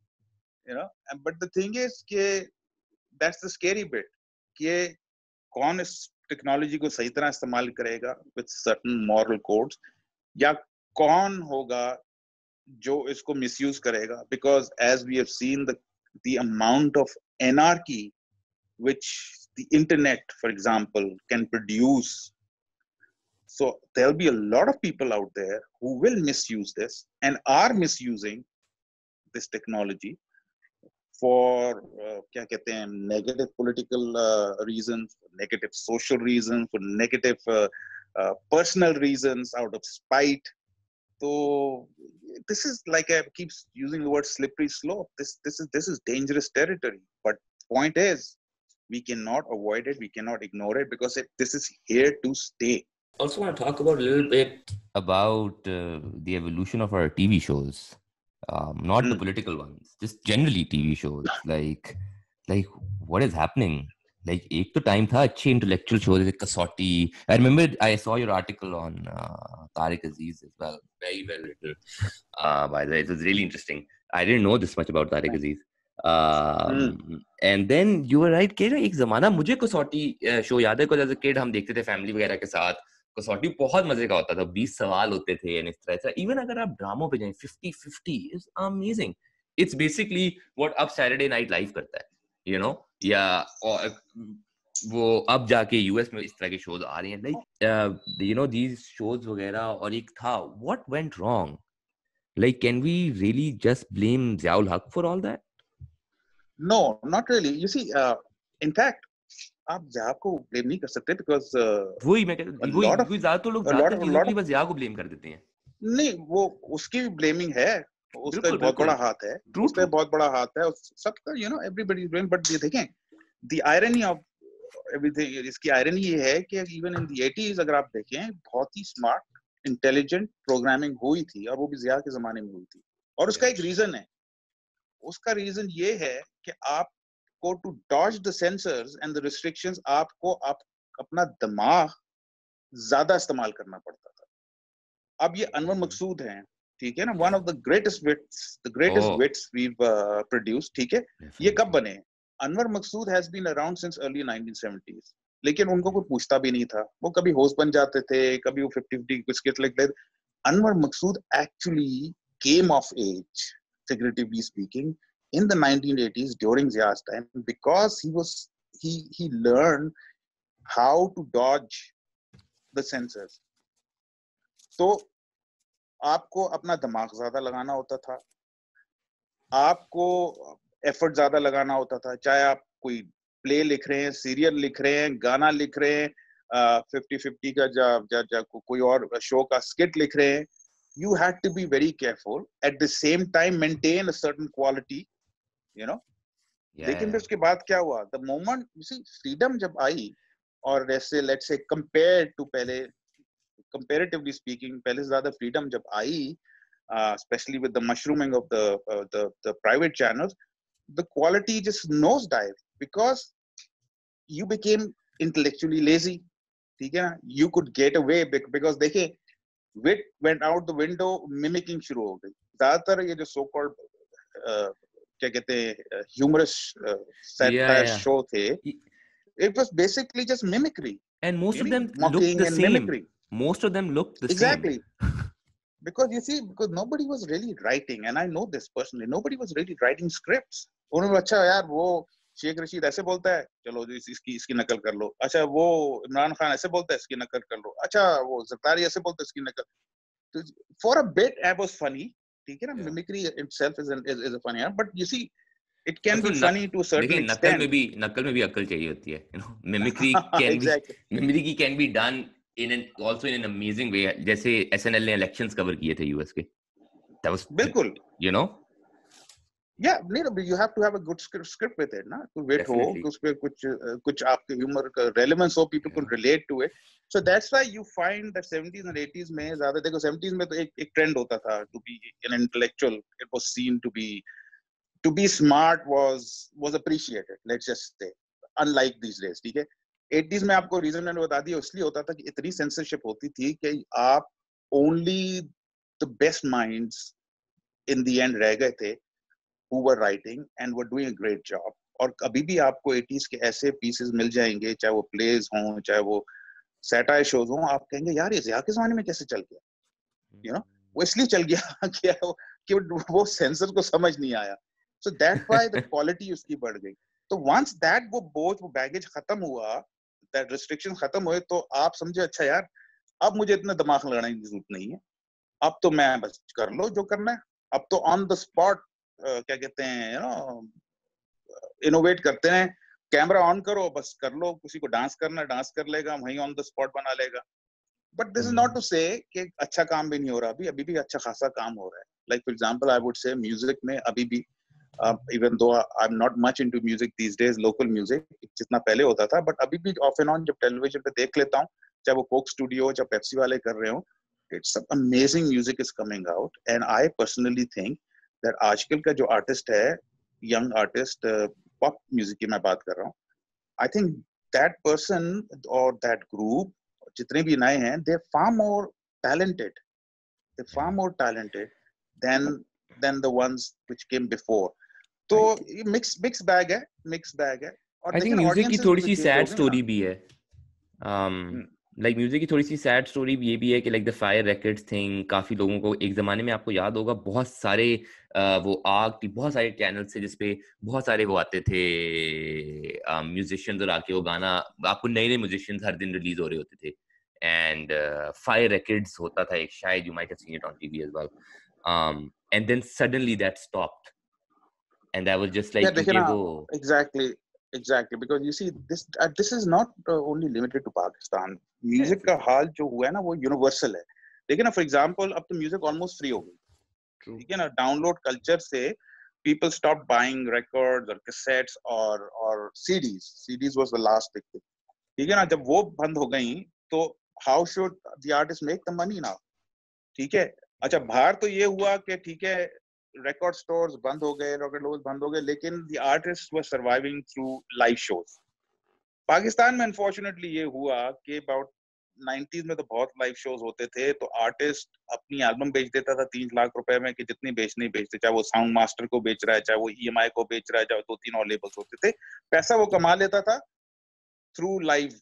बट द थिंग इज कि दैट्स द स्केरी बिट कि कौन इस टेक्नोलॉजी को सही तरह इस्तेमाल करेगा विद सर्टेन मॉरल कोड्स, या कौन होगा जो इसको मिसयूज करेगा. Because as we have seen the amount of anarchy which the internet, for example, can produce. So there'll be a lot of people out there who will misuse this and are misusing this technology for kya kehte hain, negative political reasons, negative social reasons, for negative personal reasons, out of spite. So this is like, I keep using the word slippery slope. This is dangerous territory. But point is, we cannot avoid it. We cannot ignore it because this is here to stay. Also want to talk about a little bit about the evolution of our TV shows, not the political ones, just generally TV shows. Like what is happening? Like एक तो time था अच्छे intellectual shows like Kasauti. I remember I saw your article on Tariq Aziz as well. Very well written. By the way, it was really interesting. I didn't know this much about Tariq Aziz. And then you were right कि एक जमाना मुझे कसौटी show याद है, कुछ as a kid हम देखते थे फैमिली वगैरह के साथ. कसौटी बहुत मजे का होता था, 20 सवाल होते थे एंड इस तरह से. इवन अगर आप ड्रामों पे जाएं, 50-50 is amazing. It's basically what अब सैटरडे नाइट लाइव करता है, या वो अब जाके यूएस में इस तरह के शोज आ रही हैं, लाइक दीज शोज वगैरह. और एक था what went wrong, like can we really just blame Ziaul Haq for all that? No, not really. You see, in fact, आप ज़िया को ब्लेम नहीं कर सकते because वही मैं वही ज्यादातर लोग ज्यादातर चीजों के लिए बस ज़िया को ब्लेम कर देते हैं. नहीं, वो उसकी भी ब्लेमिंग है, उसका बहुत बड़ा हाथ है, उसका बहुत बड़ा हाथ है सबका, everybody is blamed. But ये देखें, the irony of everything, इसकी irony ये है कि even in the 80s अगर आप देखें, बहुत ही smart, intelligent programming हुई थी, और वो भी ज़िया के जमाने में हुई थी. और उसका एक रीजन है. उसका रीजन ये है कि आपको to dodge the censors and the restrictions, आपको अपना दिमाग ज्यादा इस्तेमाल करना पड़ता था. अब ये अनवर मकसूद हैं, ठीक है ना, one of the greatest wits we've produced, ठीक है. ये कब बने? अनवर मकसूद has been around since early 1970s, लेकिन उनको कोई पूछता भी नहीं था. वो कभी होस्ट बन जाते थे, कभी वो 50-50 कुछ skits लिखते थे. अनवर मकसूद actually came of age, figuratively speaking, in the 1980s during Zia's time, because he learned how to dodge the censors. तो आपको अपना दिमाग ज्यादा लगाना होता था, आपको एफर्ट ज्यादा लगाना होता था, चाहे आप कोई प्ले लिख रहे हैं, सीरियल लिख रहे हैं, गाना लिख रहे हैं, 50-50 का कोई और शो का स्किट लिख रहे हैं. You had to be very careful, at the same time maintain a certain quality, लेकिन फिर उसके बाद क्या हुआ? The moment you see freedom जब आई, और ऐसे let's say compared to पहले, comparatively speaking, पहले से ज्यादा freedom जब आई, especially with the mushrooming of the private channels, the quality just nosedived because you became intellectually lazy, ठीक है ना? You could get away because देखिए, wit went out the window, mimicking शुरू हो गई. ज्यादातर ये जो so called क्या कहते हैं humorous satire show थे, it was basically just mimicry, and most of them mocking looked the and same. mimicry. Most of them looked the exactly. same. Because you see, because nobody was really writing, and I know this personally, nobody was really writing scripts. उन्होंने अच्छा यार वो शेख रशीद ऐसे बोलता है, चलो इसकी नकल कर लो। अच्छा वो इमरान खान ऐसे बोलता है, इसकी नकल कर लो। अच्छा वो ज़रदारी ऐसे बोलता है, इसकी नकल। तो for a bit I was funny, ठीक है ना, mimicry itself is a funny, but you see it can be funny to a certain देखिए एक्सटेंट। नकल में भी अक्ल चाहिए होती है, you know. Mimicry can be exactly mimicry can be done in an also in an amazing way, जैसे SNL ने इलेक्शंस कवर किए थे यूएस के, दैट वाज, बिल्कुल। You know. Yeah, नहीं, you have to have a good script with it, ना, तो wait हो डेफिनेटली। कि उसपे कुछ आपके ह्यूमर का रेलेवेंस हो, people can relate to it. So that's why you find that 70s and 80s में ज्यादा, देखो 70s में तो एक ट्रेंड होता था to be an intellectual, it was seen to be smart was appreciated, let's just say, unlike these days, ठीक है। 80s में आपको रीजन मैंने बता दिया, इसलिए होता था कि इतनी सेंसरशिप होती थी कि आप only the best minds in the end रह गए थे who were writing and were doing a great job. और अभी भी आपको 80s के ऐसे पीसेस मिल जाएंगे, चाहे वो प्लेज हों, चाहे वो सैटायर शोज हों, आप कहेंगे यार ये ज़िया के ज़माने में कैसे चल गया, यू नो। वो इसलिए चल गया कि वो सेंसर को समझ नहीं आया। So that why the quality उसकी बढ़ गई। तो वंस दैट वो बोझ, वो बैगेज खत्म हुआ, दैट रिस्ट्रिक्शन खत्म हुए, तो आप समझे अच्छा यार अब मुझे इतना दिमाग लगाने की जरूरत नहीं है, अब तो मैं बस कर लो जो करना है। अब तो ऑन द स्पॉट क्या कहते हैं, यू नो, इनोवेट करते हैं। कैमरा ऑन करो, बस कर लो, किसी को डांस करना डांस कर लेगा, वहीं ऑन द स्पॉट बना लेगा। But this is not to say कि अच्छा काम भी नहीं हो रहा, अभी भी अच्छा खासा काम हो रहा है। Like for example I would say music में अभी भी, even though I am not much into music these days, local music जितना पहले होता था, बट अभी भी ऑफ एंड ऑन जब टेलीविजन पे देख लेता हूँ, चाहे वो कोक स्टूडियो हो, चाहे पेप्सी वाले कर रहे हो, it's amazing music is coming out. And I personally think that आजकल का जो आर्टिस्ट है, यंग आर्टिस्ट, पॉप म्यूजिक की मैं बात कर रहा हूँ, आई थिंक दैट पर्सन और दैट ग्रुप जितने भी नए हैं, दे फार मोर talented, they're far more talented than the ones which came before. तो ये मिक्स बैग है, मिक्स बैग है। और आई थिंक देखिए ना, म्यूजिक की ऑडियंसेस थोड़ी भी तो सी चेंज हो सैड गए ना। स्टोरी भी है। लाइक म्यूजिक की थोड़ी सी सैड स्टोरी ये भी है कि like the fire rackets thing, काफी लोगों को एक जमाने में आपको याद होगा बहुत सारे वो आग थी, बहुत सारे चैनल से जिसपे बहुत सारे वो आते थे म्यूजिशियंस, और आके वो गाना आपको नए नए म्यूजिशियंस हर दिन रिलीज हो रहे होते थे। एंड फायर रैकेट्स होता था एक, शायद you might have seen it on TV as well, and then suddenly that stopped and that was just यार लाइक, देखिए क्योंकि ना, वो exactly because you see this is not only limited to Pakistan. Music का डेफिनेटली हाल जो हुआ है ना, वो यूनिवर्सल है। देखिए ना, फॉर एग्जांपल अब तो म्यूजिक ऑलमोस्ट फ्री हो गई, ट्रू। ठीक है ना। डाउनलोड कल्चर से people stopped buying records or cassettes or CDs was the last big thing, ठीक है ना। जब वो बंद हो गई, तो how should the artist make the money now, ठीक है। अच्छा बाहर तो ये हुआ कि ठीक है, रिकॉर्ड स्टोर्स बंद हो गए, रिकॉर्ड लेबल्स बंद हो गए, लेकिन the artists were surviving through live shows। Pakistan में अनफॉर्चुनेटली ये हुआ कि अबाउट 90s में तो बहुत लाइव शोज होते थे, तो आर्टिस्ट अपनी एल्बम बेच देता था 3 लाख रुपए में, कि जितनी बेचनी बेचते, चाहे वो साउंड मास्टर को बेच रहा है, चाहे वो EMI को बेच रहा है, चाहे 2-3 और लेबल्स होते थे, पैसा वो कमा लेता था थ्रू लाइव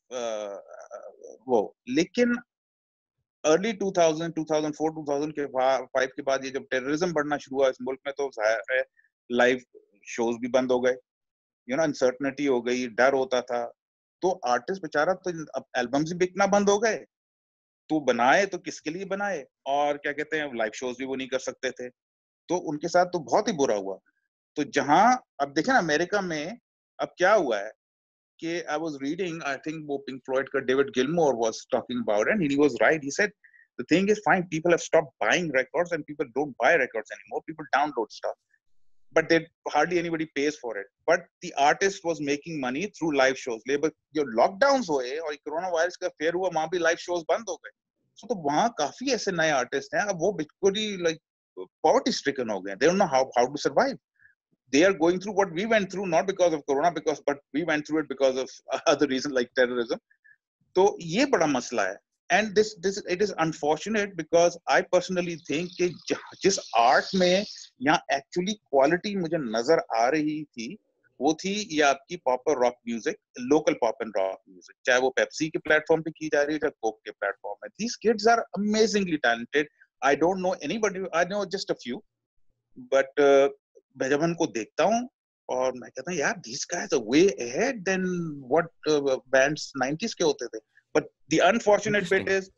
वो। लेकिन अर्ली 2000, 2004, 2005 के बाद ये जब टेररिज्म बढ़ना शुरू हुआ इस मुल्क में, तो जाहिर है लाइव शोज भी बंद हो गए, यू नो, अनसर्टनिटी हो गई, डर होता था। तो आर्टिस्ट बेचारा तो अब एल्बम्स भी बिकना बंद हो गए, तो बनाए तो किसके लिए बनाए, और क्या कहते हैं, लाइव शोज भी वो नहीं कर सकते थे। तो उनके साथ तो बहुत ही बुरा हुआ। तो जहां अब देखें ना, अमेरिका में अब क्या हुआ है कि I was reading, I think वो पिंक फ्लॉयड का David Gilmour was talking about, and he was right, he said the thing is fine, people have stopped buying records and people don't buy records anymore, people download stuff, but they hardly anybody pays for it, but the artist was making money through live shows। लेकिन जो lockdowns हुए और corona virus का fair हुआ, वहां भी live shows बंद हो गए। तो वहां काफी ऐसे नए आर्टिस्ट हैं, अब वो बिल्कुल ही लाइक पॉवर्टी स्ट्रिकन हो गए, they don't know how to survive। They are going through what we went through, not because of corona, but we went through it because of other reasons like terrorism। तो ये बड़ा मसला है। And this it is unfortunate, because I personally think कि जिस art में यहाँ actually quality मुझे नजर आ रही थी, वो थी ये आपकी पॉप और rock music, local pop and rock music, चाहे वो पेप्सी के प्लेटफॉर्म पे की जा रही है, चाहे कोक के प्लेटफॉर्म में। These kids are amazingly talented. I don't know anybody, I know just a few, but जब उनको देखता हूँ, और मैं कहता हूँ यार these guys are way ahead than what bands 90s के होते थे. But the unfortunate bit is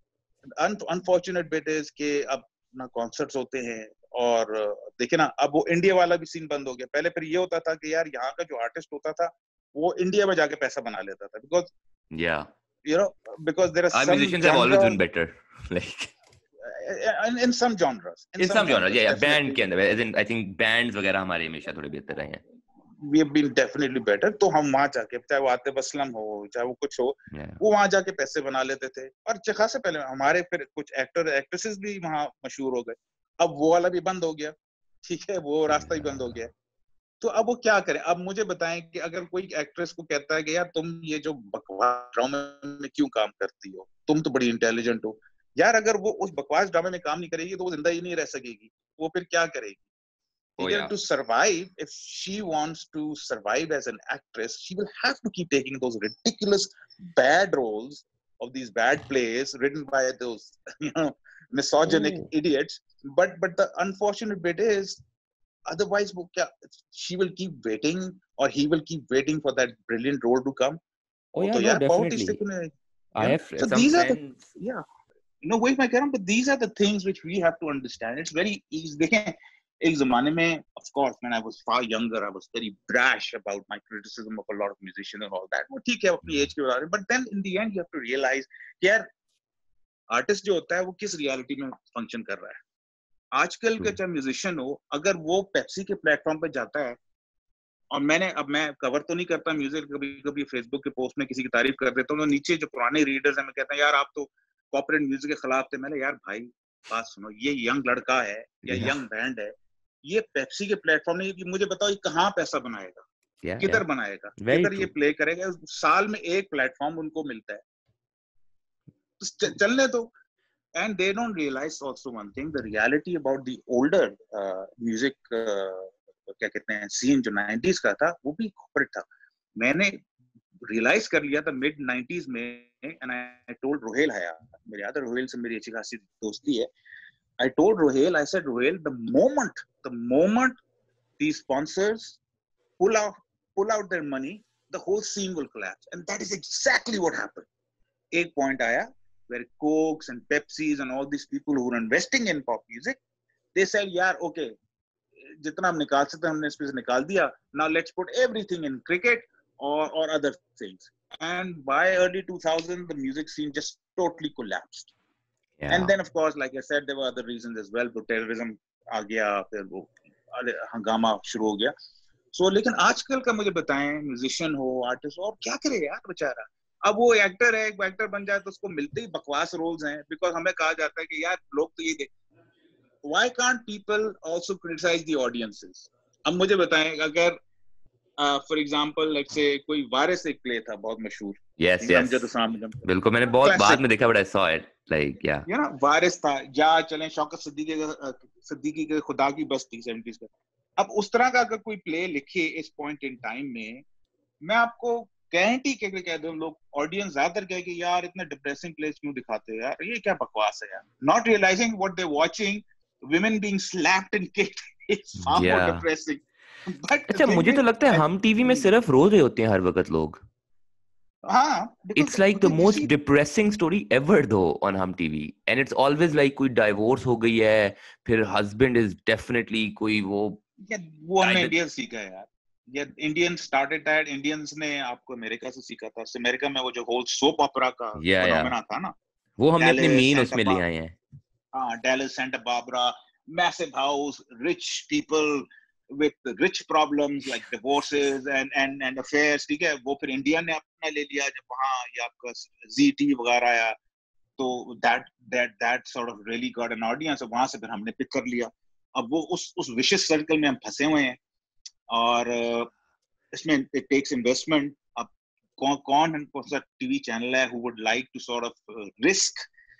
कि अब ना कॉन्सर्ट्स होते हैं और देखिए ना अब वो इंडिया वाला भी सीन बंद हो गया. पहले फिर ये होता था कि यार यहाँ का जो आर्टिस्ट होता था वो इंडिया में जाके पैसा बना लेता था because Yeah. you know because there are Our some musicians have always genres been better. Like in some genres in some genres, yeah, band definitely के अंदर, as in I think bands वगैरह हमारे हमेशा थोड़े बेहतर रहे हैं. we have been definitely better. तो हम वहां जाके चाहे वो आतिफ असलम हो चाहे वो कुछ हो Yeah. वो वहां जाके पैसे बना लेते थे और खासे पहले हमारे फिर कुछ एक्टर एक्ट्रेसेस भी वहां मशहूर हो गए. अब वो वाला भी बंद हो गया. ठीक है वो रास्ता ही बंद हो गया. तो अब वो क्या करे. अब मुझे बताएं कि अगर कोई एक्ट्रेस को कहता है कि यार तुम ये जो बकवास ड्रामे में क्यों काम करती हो तुम तो बड़ी इंटेलिजेंट हो. यार अगर वो उस बकवास ड्रामे में काम नहीं करेगी तो वो जिंदा ही नहीं रह सकेगी. वो फिर क्या करेगी. Oh, yeah. To survive, if she wants to survive as an actress, she will have to keep taking those ridiculous bad roles of these bad plays written by those misogynic idiots. But the unfortunate bit is, otherwise, she will keep waiting, or he will keep waiting for that brilliant role to come. Oh yeah, no, definitely. I have so some these friends. wait, my God, but these are the things which we have to understand. It's very easy. एक ज़माने में, of course, when I was far younger, I was very brash about my criticism of a lot of musicians and all that. वो ठीक है अपनी as के बारे में, but then in the end you have to realize कि यार artist जो होता है वो किस रियलिटी में फंक्शन कर रहा है. आजकल का चाहे म्यूजिशियन हो, अगर वो पेप्सी के प्लेटफॉर्म पे जाता है और मैं कवर तो नहीं करता म्यूजिक, कभी फेसबुक के पोस्ट में किसी की तारीफ कर देता हूँ तो नीचे जो पुराने रीडर्स हैं मैं कहता हूँ यार आप तो कॉर्पोरेट म्यूजिक के खिलाफ थे. मैंने यार भाई बात सुनो, ये यंग लड़का है या यंग बैंड है, ये पेप्सी के प्लेटफॉर्म नहीं कि मुझे बताओ ये कहाँ पैसा बनाएगा, किधर बनाएगा, किधर ये प्ले करेगा. साल में एक प्लेटफॉर्म उनको मिलता है तो चलने दो. And they don't realize also one thing, the reality about the older music क्या कहते हैं सीन जो 90s का था वो भी कॉर्पोरेट था. मैंने रियलाइज कर लिया था मिड 90s में, and I told रोहेल हया, मेरे याद है रोहेल से मेरी अच्छी खासी दोस्ती है. I told Rohel, I said, Rohel, the moment these sponsors pull out their money, the whole scene will collapse. And that is exactly what happened. Ek point aaya, where Cokes and Pepsis and all these people who were investing in pop music, they said, yaar, okay, jitna hum nikal sakte humne isme se nikal diya. Now let's put everything in cricket or other things. And by early 2000, the music scene just totally collapsed. Yeah. And then of course like I said there were other reasons as well. तो terrorism आ गया, फिर वो हंगामा शुरू हो गया. So लेकिन आजकल का मुझे बताएं म्यूजिशियन हो आर्टिस्ट हो और क्या करे यार बेचारा. अब वो एक्टर है, एक्टर बन जाए तो उसको मिलते ही बकवास रोल्स हैं बिकॉज हमें कहा जाता है कि यार लोग तो ये देख. Why can't people also criticize the audiences? अब मुझे बताएं अगर फॉर एग्जांपल लेट्स से कोई वारिस एक प्ले था बहुत मशहूर. यस बिल्कुल मैंने बहुत बाद में देखा, but I saw it like या ना वारिस था या चलें शौकत सिद्दीकी के खुदा की बस्ती 70s का. अब उस तरह का अगर कोई प्ले लिखे इस पॉइंट इन टाइम में, मैं आपको गारंटी के कह दूं लोग ऑडियंस ज्यादातर कहे कि यार इतने डिप्रेसिंग प्लेस क्यों दिखाते हैं यार, ये क्या बकवास है यार. Not realising what they watching, women being slapped and kicked is far more depressing. अच्छा मुझे तो लगता है हम टीवी में सिर्फ रो रहे होते हैं हर वक्त लोग. हाँ, it's like the most depressing story ever though on Hum TV, and it's always like कोई divorce हो गई है, फिर husband is definitely कोई वो हमने इंडियन सीखा है यार. ये इंडियन started that, इंडियंस ने आपको अमेरिका से सीखा था. अमेरिका में वो जो whole soap opera का phenomenon था ना, वो हमने अपने मेन उसमें ले आए हैं. Dallas, Santa Barbara, massive house, rich people with rich problems like divorces and affairs. ठीक है, वो फिर इंडिया ने अपना ले लिया जब वहाँ ये आपका ZT वगैरह आया, तो that sort of really got an audience. और वहाँ से फिर हमने पिक कर लिया. अब वो उस vicious circle में हम फंसे हुए हैं और इसमें it takes investment. अब कौन सा TV channel है who would like to sort of risk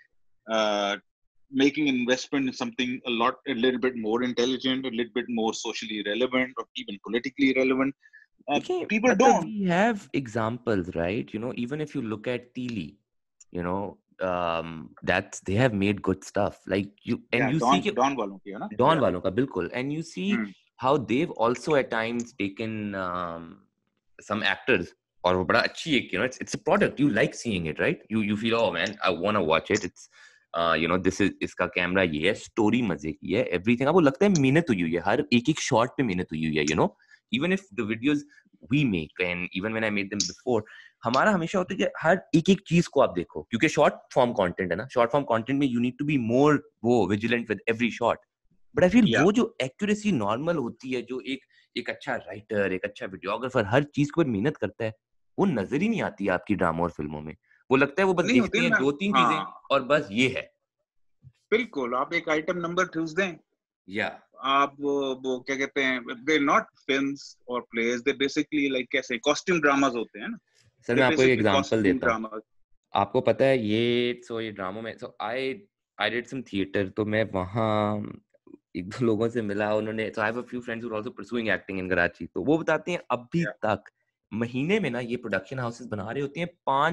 making investment in something a little bit more intelligent, a little bit more socially relevant, or even politically relevant. People don't. We have examples, right? You know, even if you look at Teeli, you know, that they have made good stuff. Like you, and you see Don वालों की है ना? Don वालों का बिल्कुल, and you see how they've also at times taken some actors, और वो बड़ा अच्छी एक, you know, it's a product, you like seeing it, right? You feel, oh man, I want to watch it. It's you know, this is, इसका camera ये है, story मजे की है, एवरीथिंग, आपको लगता है मेहनत हुई है, हर एक एक शॉट पे मेहनत हुई है, you know, even if the videos we make and even when I made them before, हमारा हमेशा होता है कि हर एक एक चीज को आप देखो, क्योंकि शॉर्ट फॉर्म कंटेंट है ना, शॉर्ट फॉर्म कंटेंट में you need to be more वो vigilant with every shot, but I feel वो जो एक्यूरेसी नॉर्मल होती है, जो एक अच्छा राइटर, एक अच्छा वीडियोग्राफर हर चीज को मेहनत करता है, वो नजर ही नहीं आती है आपकी ड्रामा और फिल्मों में। वो लगता है वो बस देखते हैं दो तीन चीजें और बस ये है। बिल्कुल, आप एक आइटम नंबर ठूस दें, या आप वो क्या कहते हैं, दे नॉट फिल्म्स और प्लेज, दे बेसिकली लाइक कैसे कॉस्ट्यूम ड्रामास होते हैं ना। सर मैं आपको एक एग्जांपल देता हूँ, आपको पता है ये ड्रामों में, सो आई डिड सम थिएटर, तो मैं वहाँ एक दो लोगों से मिला, उन्होंने, so I have a few friends who are also pursuing acting in Karachi, तो वो बताते हैं अभी तक महीने में ना ये प्रोडक्शन हाउसेस बना रहे होते हैं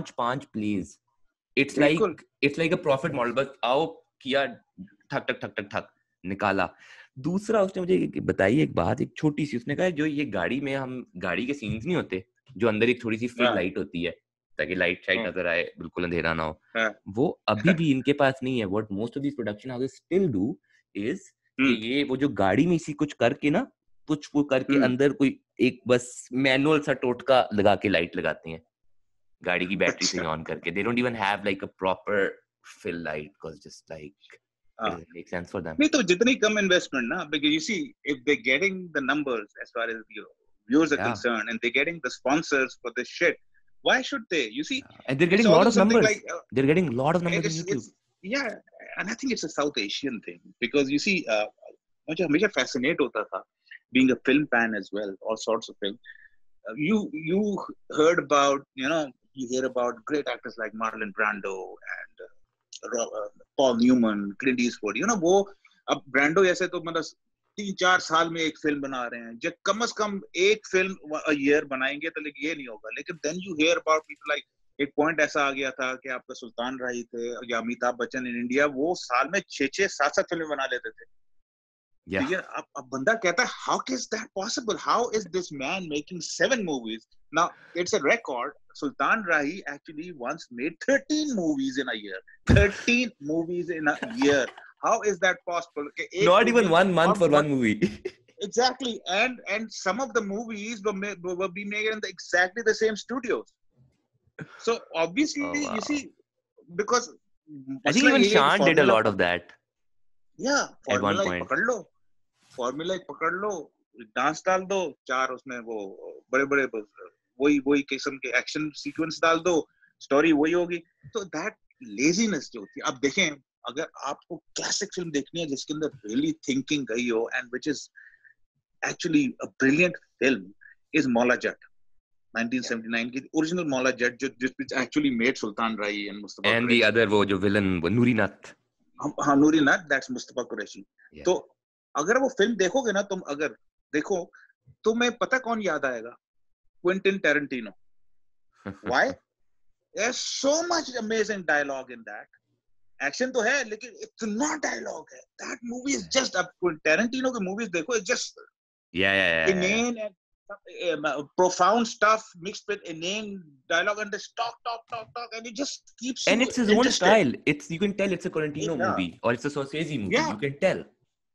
5 plays. It's like a profit model, बस आओ किया, ठक ठक ठक ठक ठक निकाला। दूसरा उसने मुझे बताई एक बात, एक छोटी सी, उसने कहा जो ये गाड़ी में हम गाड़ी के सीन्स नहीं होते जो अंदर एक थोड़ी सी फिल लाइट होती है ताकि लाइट शाइट नजर आए, बिल्कुल अंधेरा ना हो, वो अभी भी इनके पास नहीं है। What most of these production houses still do is कि ये वो जो गाड़ी में इसी कुछ करके ना, कुछ वो करके अंदर कोई एक बस मैनुअल सा टोटका लगा के लाइट लगाते हैं गाड़ी की बैटरी से ऑन करके। They don't even have like a proper fill light because just like it doesn't make sense for them. नहीं तो जितनी कम इन्वेस्टमेंट ना, because you see if they getting the numbers as far as the viewers are concerned and they're getting the sponsors for this shit, why should they? You see, and they're getting a lot of numbers like, they're getting a lot of numbers on YouTube. Yeah, and I think it's a South Asian thing because you see मुझे हमेशा fascinate होता था being a film fan as well, all sorts of film. You heard about, you know, you hear about great actors like Marlon Brando and Paul Newman, Clint Eastwood, you know, वो अब Brando ऐसे तो मतलब 3-4 साल में एक film बना रहे हैं, जब कम से कम एक फिल्म अ ईयर बनाएंगे तो लेकिन ये नहीं होगा। लेकिन then you hear about people like, एक पॉइंट ऐसा आ गया था कि आपका सुल्तान राही थे या अमिताभ बच्चन इन इंडिया, वो साल में 6-6, 7-7 फिल्में बना लेते थे। तो ये अब बंदा कहता है how is that possible? How is this man making 7 movies? Now it's a record. Sultan Rahi actually once made 13 movies in a year. 13 movies in a year. How is that possible? Not even 1 month for one movie. Exactly, and some of the movies were being made in exactly the same studios. So obviously, you see, because I think even Shan did a lot of that. Yeah, at one point. Formula एक पकड़ लो, dance डाल दो, 4 उसमें वो बड़े-बड़े वही किस्म के एक्शन सीक्वेंस डाल दो, स्टोरी वही होगी। तो दैट लेजीनेस जो होती है, अब देखें, अगर आपको क्लासिक फिल्म देखनी है जिसके अंदर रियली थिंकिंग गई हो and which is actually a brilliant film, is Maula Jatt, 1979 की ओरिजिनल मौला जट, जो which actually made Sultan Rahi and Mustafa and the other वो जो विलन नूरी नथ, हाँ नूरी नथ, दैट्स मुस्तफा कुरैशी। तो अगर वो फिल्म देखोगे ना, तुम अगर देखो, तुम्हें पता कौन याद आएगा? Quentin Tarantino. Why? There's so much amazing dialogue in that. Action तो है, लेकिन इतना dialogue है। That movie is just, अब टेरेंटिनो की movies देखो, it's just inane and profound stuff mixed with inane dialogue, and they talk, and it just keeps you and it's his own style. It's, you can tell it's a Tarantino movie or it's a Scorsese movie. You can tell.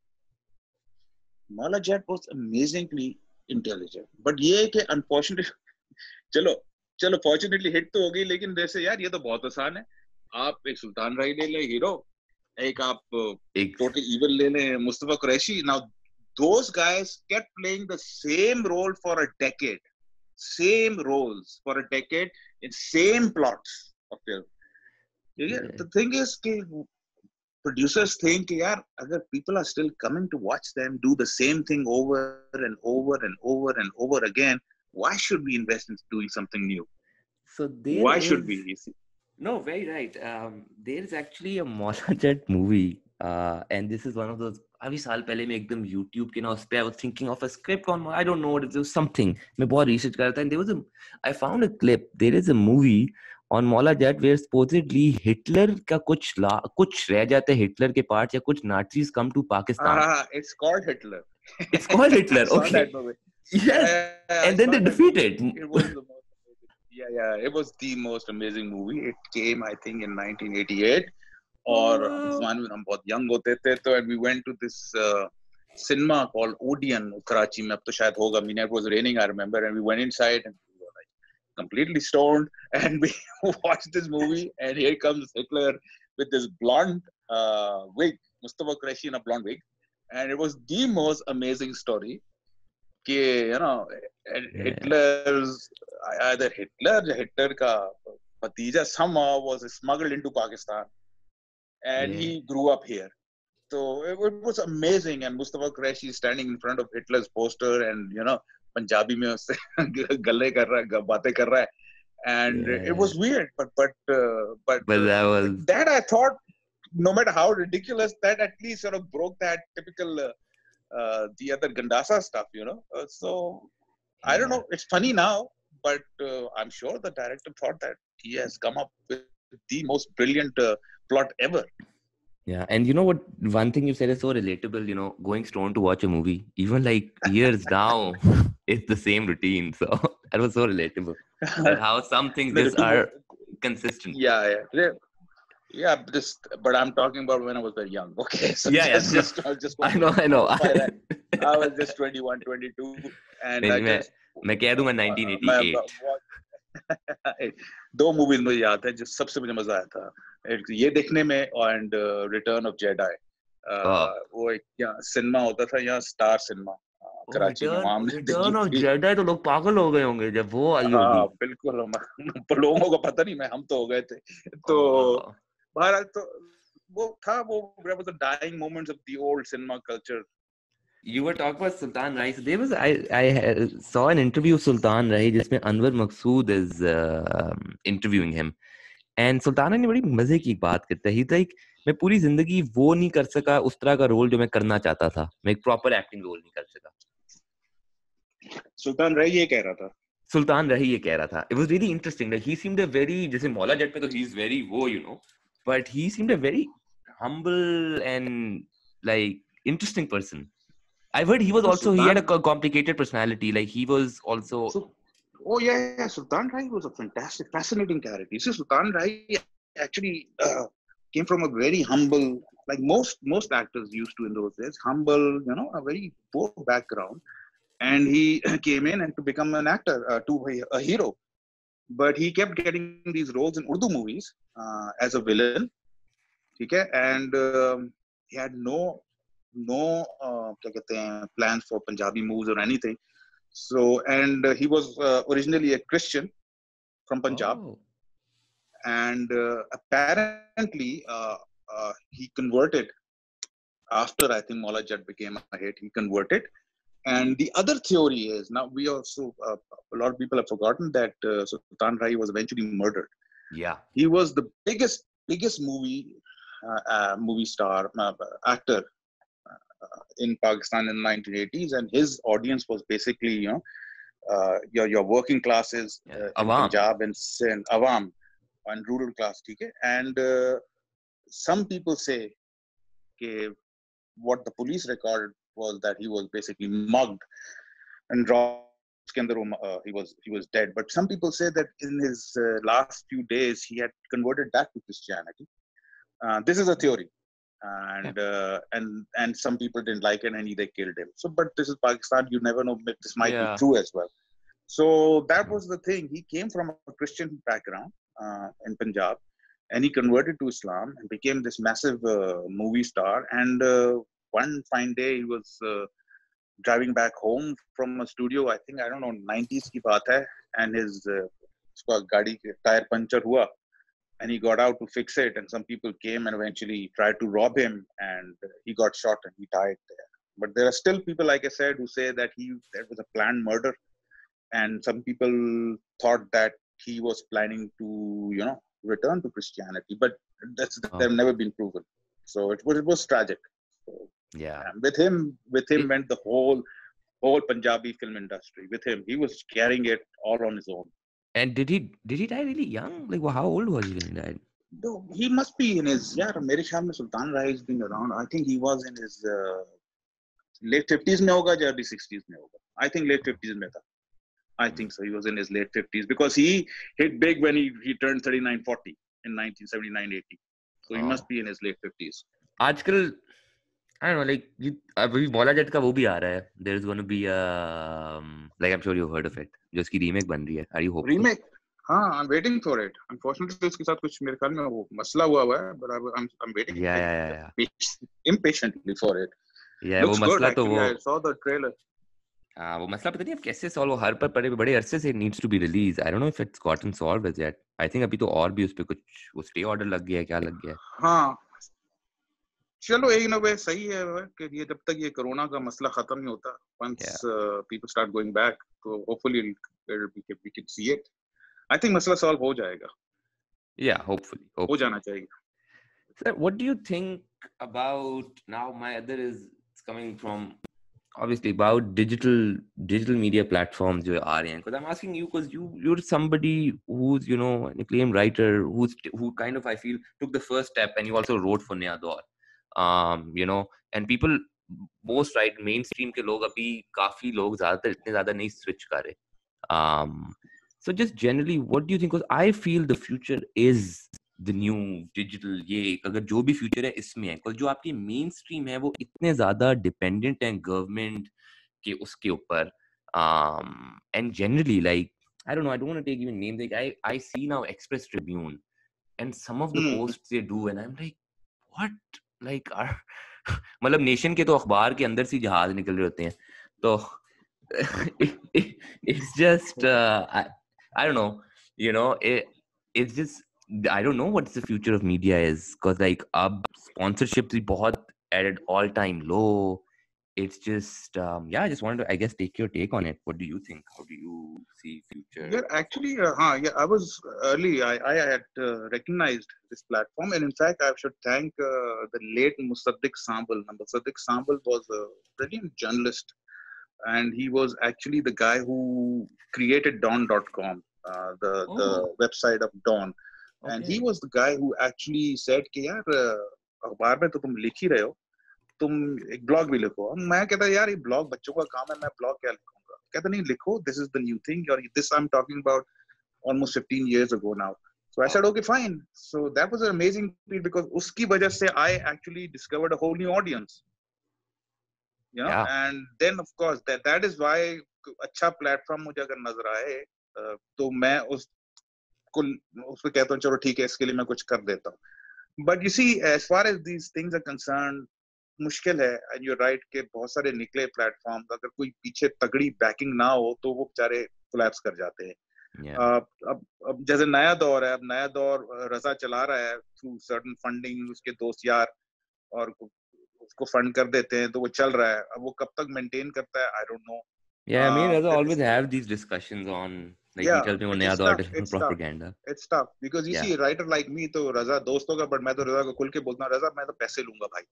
Mala Jat was amazingly intelligent, but ये कि unfortunately, चलो fortunately hit तो होगी, लेकिन जैसे यार ये तो बहुत आसान है। आप एक सुल्तान राही ले ले हीरो, एक आप टोटल इविल ले ले Mustafa Qureshi. Now those guys kept playing the same role for a decade, same roles for a decade in same plots of film. The thing is कि producers think यार, अगर people are still coming to watch them do the same thing over and over and over and over again, why should we invest in doing something new? So why should we? No, very right. There is actually a Maula Jat movie, and this is one of those. अभी साल पहले मैं एकदम YouTube के ना उस पे I was thinking of a script on, I don't know what it was, something. मैं बहुत research कर रहा था, and there was I found a clip. There is a movie on Maula Jat where supposedly Hitler का कुछ रह जाते हैं, Hitler के parts या कुछ Nazis come to Pakistan. It's called Hitler. It's called Hitler. I saw Okay. that movie. Yes. I And then saw they that defeat movie. it. It was the most amazing. Yeah. It was the most amazing movie. It came, I think, in 1988. और उस Oh. जमाने में हम बहुत young होते थे तो and we went to this cinema called Odeon Karachi में अब तो शायद होगा. I mean, it was raining, I remember, and we went inside and we were like completely stoned and we watched this movie and here comes Hitler with this blonde wig, Mustafa Qureshi in a blonde wig, and it was the most amazing story. You know, Hitler's either Hitler ka Bhatija somehow was smuggled into Pakistan and he grew up here. So it was amazing. And Mustafa Qureshi standing in front of Hitler's poster and, you know, Punjabi mein usse galle kar raha hai, baatein kar raha hai. And it was weird, but that was that I thought, no matter how ridiculous, that at least sort of broke that typical the other Gandasa stuff, you know. So I don't know. It's funny now, but I'm sure the director thought that he has come up with the most brilliant plot ever. Yeah, and you know what? One thing you said is so relatable. You know, going stoned to watch a movie, even like years now, it's the same routine. So that was so relatable. That how some things just are consistent. Yeah. But I'm talking about when I was very young. Okay, so I know. I was just 21, 22, and मैं कह दूं मैं 1988. दो movies मुझे याद है जो सबसे मुझे मजा आया था ये देखने में एंड रिटर्न ऑफ जेडाई वो एक सिनेमा होता था यहाँ स्टार सिनेमा कराची में वहां रिटर्न ऑफ जेडाई तो लोग पागल हो गए होंगे जब वो आई होगी. हाँ बिल्कुल लोगों को पता नहीं मैं हम तो हो गए थे तो बहरहाल तो वो था वो there was the dying moments of the old cinema culture. You were talking about Sultan Rai. So there was I saw an interview of Sultan Rai जिसमें Anwar Maqsood is interviewing him. And Sultan Rai ने बड़ी मजे की बात करता है. He's like मैं पूरी जिंदगी वो नहीं कर सका उस तरह का रोल जो मैं करना चाहता था. मैं एक प्रॉपर एक्टिंग रोल नहीं कर सका. सुल्तान राय ये कह रहा था. सुल्तान राही ये कह रहा था. It was really interesting. Like he seemed a very जैसे मौला जट में तो he's very वो you know, but he seemed a very humble and like interesting person. I've heard he was also he had a complicated personality. Like he was also. Oh yeah. Sultan Rai was a fantastic, fascinating character. You see, Sultan Rai actually came from a very humble, like most actors used to in those days, humble, you know, a very poor background. And he came in and to become an actor, to a hero. But he kept getting these roles in Urdu movies as a villain. Okay? And he had no plans for Punjabi movies or anything. So, and he was originally a Christian from Punjab. Oh. And apparently he converted after, I think, Maula Jat became a hit. He converted. And the other theory is, now we also, a lot of people have forgotten that Sultan Rai was eventually murdered. Yeah. He was the biggest movie star, actor in Pakistan in the 1980s. And his audience was basically, you know, your working classes in Punjab and Awam and rural class. Okay? And some people say that what the police recorded was that he was basically mugged and robbed. He was dead. But some people say that in his last few days he had converted back to Christianity. This is a theory, and some people didn't like it and they killed him. So, but this is Pakistan. You never know. This might be true as well. So that was the thing. He came from a Christian background in Punjab, and he converted to Islam and became this massive movie star. And one fine day he was driving back home from a studio. I think, I don't know, 90s ki baat hai, and his gaadi tire puncture hua, and he got out to fix it. And some people came and eventually tried to rob him, and he got shot and he died there. But there are still people, like I said, who say that that was a planned murder, and some people thought that he was planning to, you know, return to Christianity. But they've never been proven. So it was tragic. So, yeah. And with him went the whole Punjabi film industry. With him, he was carrying it all on his own. And did he die really young? Like, well, how old was he when he died? No, he must be in his, mere khayal mein Sultan Rai has been around. I think he was in his late 50s में होगा या early 60s में होगा. I think late 50s में था. I think so. He was in his late 50s because he hit big when he turned 39, 40 in 1979, 80. So he must be in his late 50s. आजकल I don't know, like अभी मौला जट का वो भी आ रहा है. There is going to be like I'm sure you've heard of it. जो इसकी remake बन रही है. Are you hopeful? Remake? हाँ, I'm waiting for it. Unfortunately, उसके साथ कुछ मेरे ख्याल में वो मसला हुआ है, but I'm waiting impatiently for it. Yeah, Looks वो good मसला तो actually. वो I saw the trailer. हाँ, वो मसला पता नहीं अब कैसे सॉल्व हो. हर पर बड़े अरसे से needs to be released. I don't know if it's gotten solved as yet. I think अभी तो और भी उस पे कुछ वो स्टे ऑर्डर लग गया है, क्या लग गया है. हाँ, चलो एक ना वे सही है कि ये जब तक ये कोरोना का मसला खत्म नहीं होता, once people start going back, तो hopefully we can see it. I think मसला solve हो जाएगा. Yeah, hopefully. हो जाना चाहिए. Sir, what do you think about now? My other is coming from obviously about digital media platforms जो आ रहे हैं. Because I'm asking you because you're somebody who's an acclaimed writer who kind of I feel took the first step, and you also wrote for Naya Daur. And people most right mainstream के लोग अभी काफी लोग ज़्यादातर इतने ज़्यादा नहीं switch कर रहे. So just generally, what do you think? Because I feel the future is the new digital. ये अगर जो भी future है इसमें है. Because जो आपकी mainstream है वो इतने ज़्यादा dependent हैं government के उसके ऊपर. And generally, like I don't know, I don't want to take even names. Like I see now Express Tribune and some of the posts they do, and I'm like, what? Like मतलब nation के तो अखबार के अंदर से जहाज निकल रहे होते हैं. तो it's just I don't know, it's just I don't know what's the future of media is, because like अब sponsorships भी बहुत at all time low. It's just I just wanted to I guess take your take on it. What do you think? How do you see future? Yeah, actually, I was early. I had recognized this platform, and in fact, I should thank the late Musaddiq Sambal. Musaddiq Sambal was a brilliant journalist, and he was actually the guy who created Dawn.com, the website of Dawn. Okay. And he was the guy who actually said कि यार अखबार में तो तुम लिख ही रहे हो, तुम एक ब्लॉग भी लिखो. मैं कहता यार ये ब्लॉग बच्चों का काम है, मैं ब्लॉग क्या लिखूंगा. कहता नहीं लिखो, this is the new thing, or this I'm talking about almost 15 years ago now. So I said okay fine. So that was an amazing feat because उसकी वजह से I actually discovered a whole new audience. And then of course that is why अच्छा platform मुझे अगर नजर आए तो मैं उसको कहता हूँ चलो ठीक है इसके लिए मैं कुछ कर देता हूँ. But you see, as far as these things are concerned, मुश्किल है. And you're right कि बहुत सारे निकले प्लेटफॉर्म, अगर कोई पीछे तगड़ी बैकिंग ना हो तो वो बेचारे कोलैप्स कर जाते हैं. अब जैसे नया दौर है, अब नया दौर रजा चला रहा है थ्रू सर्टेन फंडिंग, उसके दोस्त यार और उसको फंड कर देते हैं तो वो चल रहा है. अब वो कब तक मेंटेन करता है, I don't know. Yeah, I mean, Raza always have these discussions on like he tells me on Naya Daur propaganda. It's tough because you see a writer like me तो रजा दोस्त होगा, but मैं तो रजा को खुल के बोलता हूँ रजा मैं तो पैसे लूंगा भाई.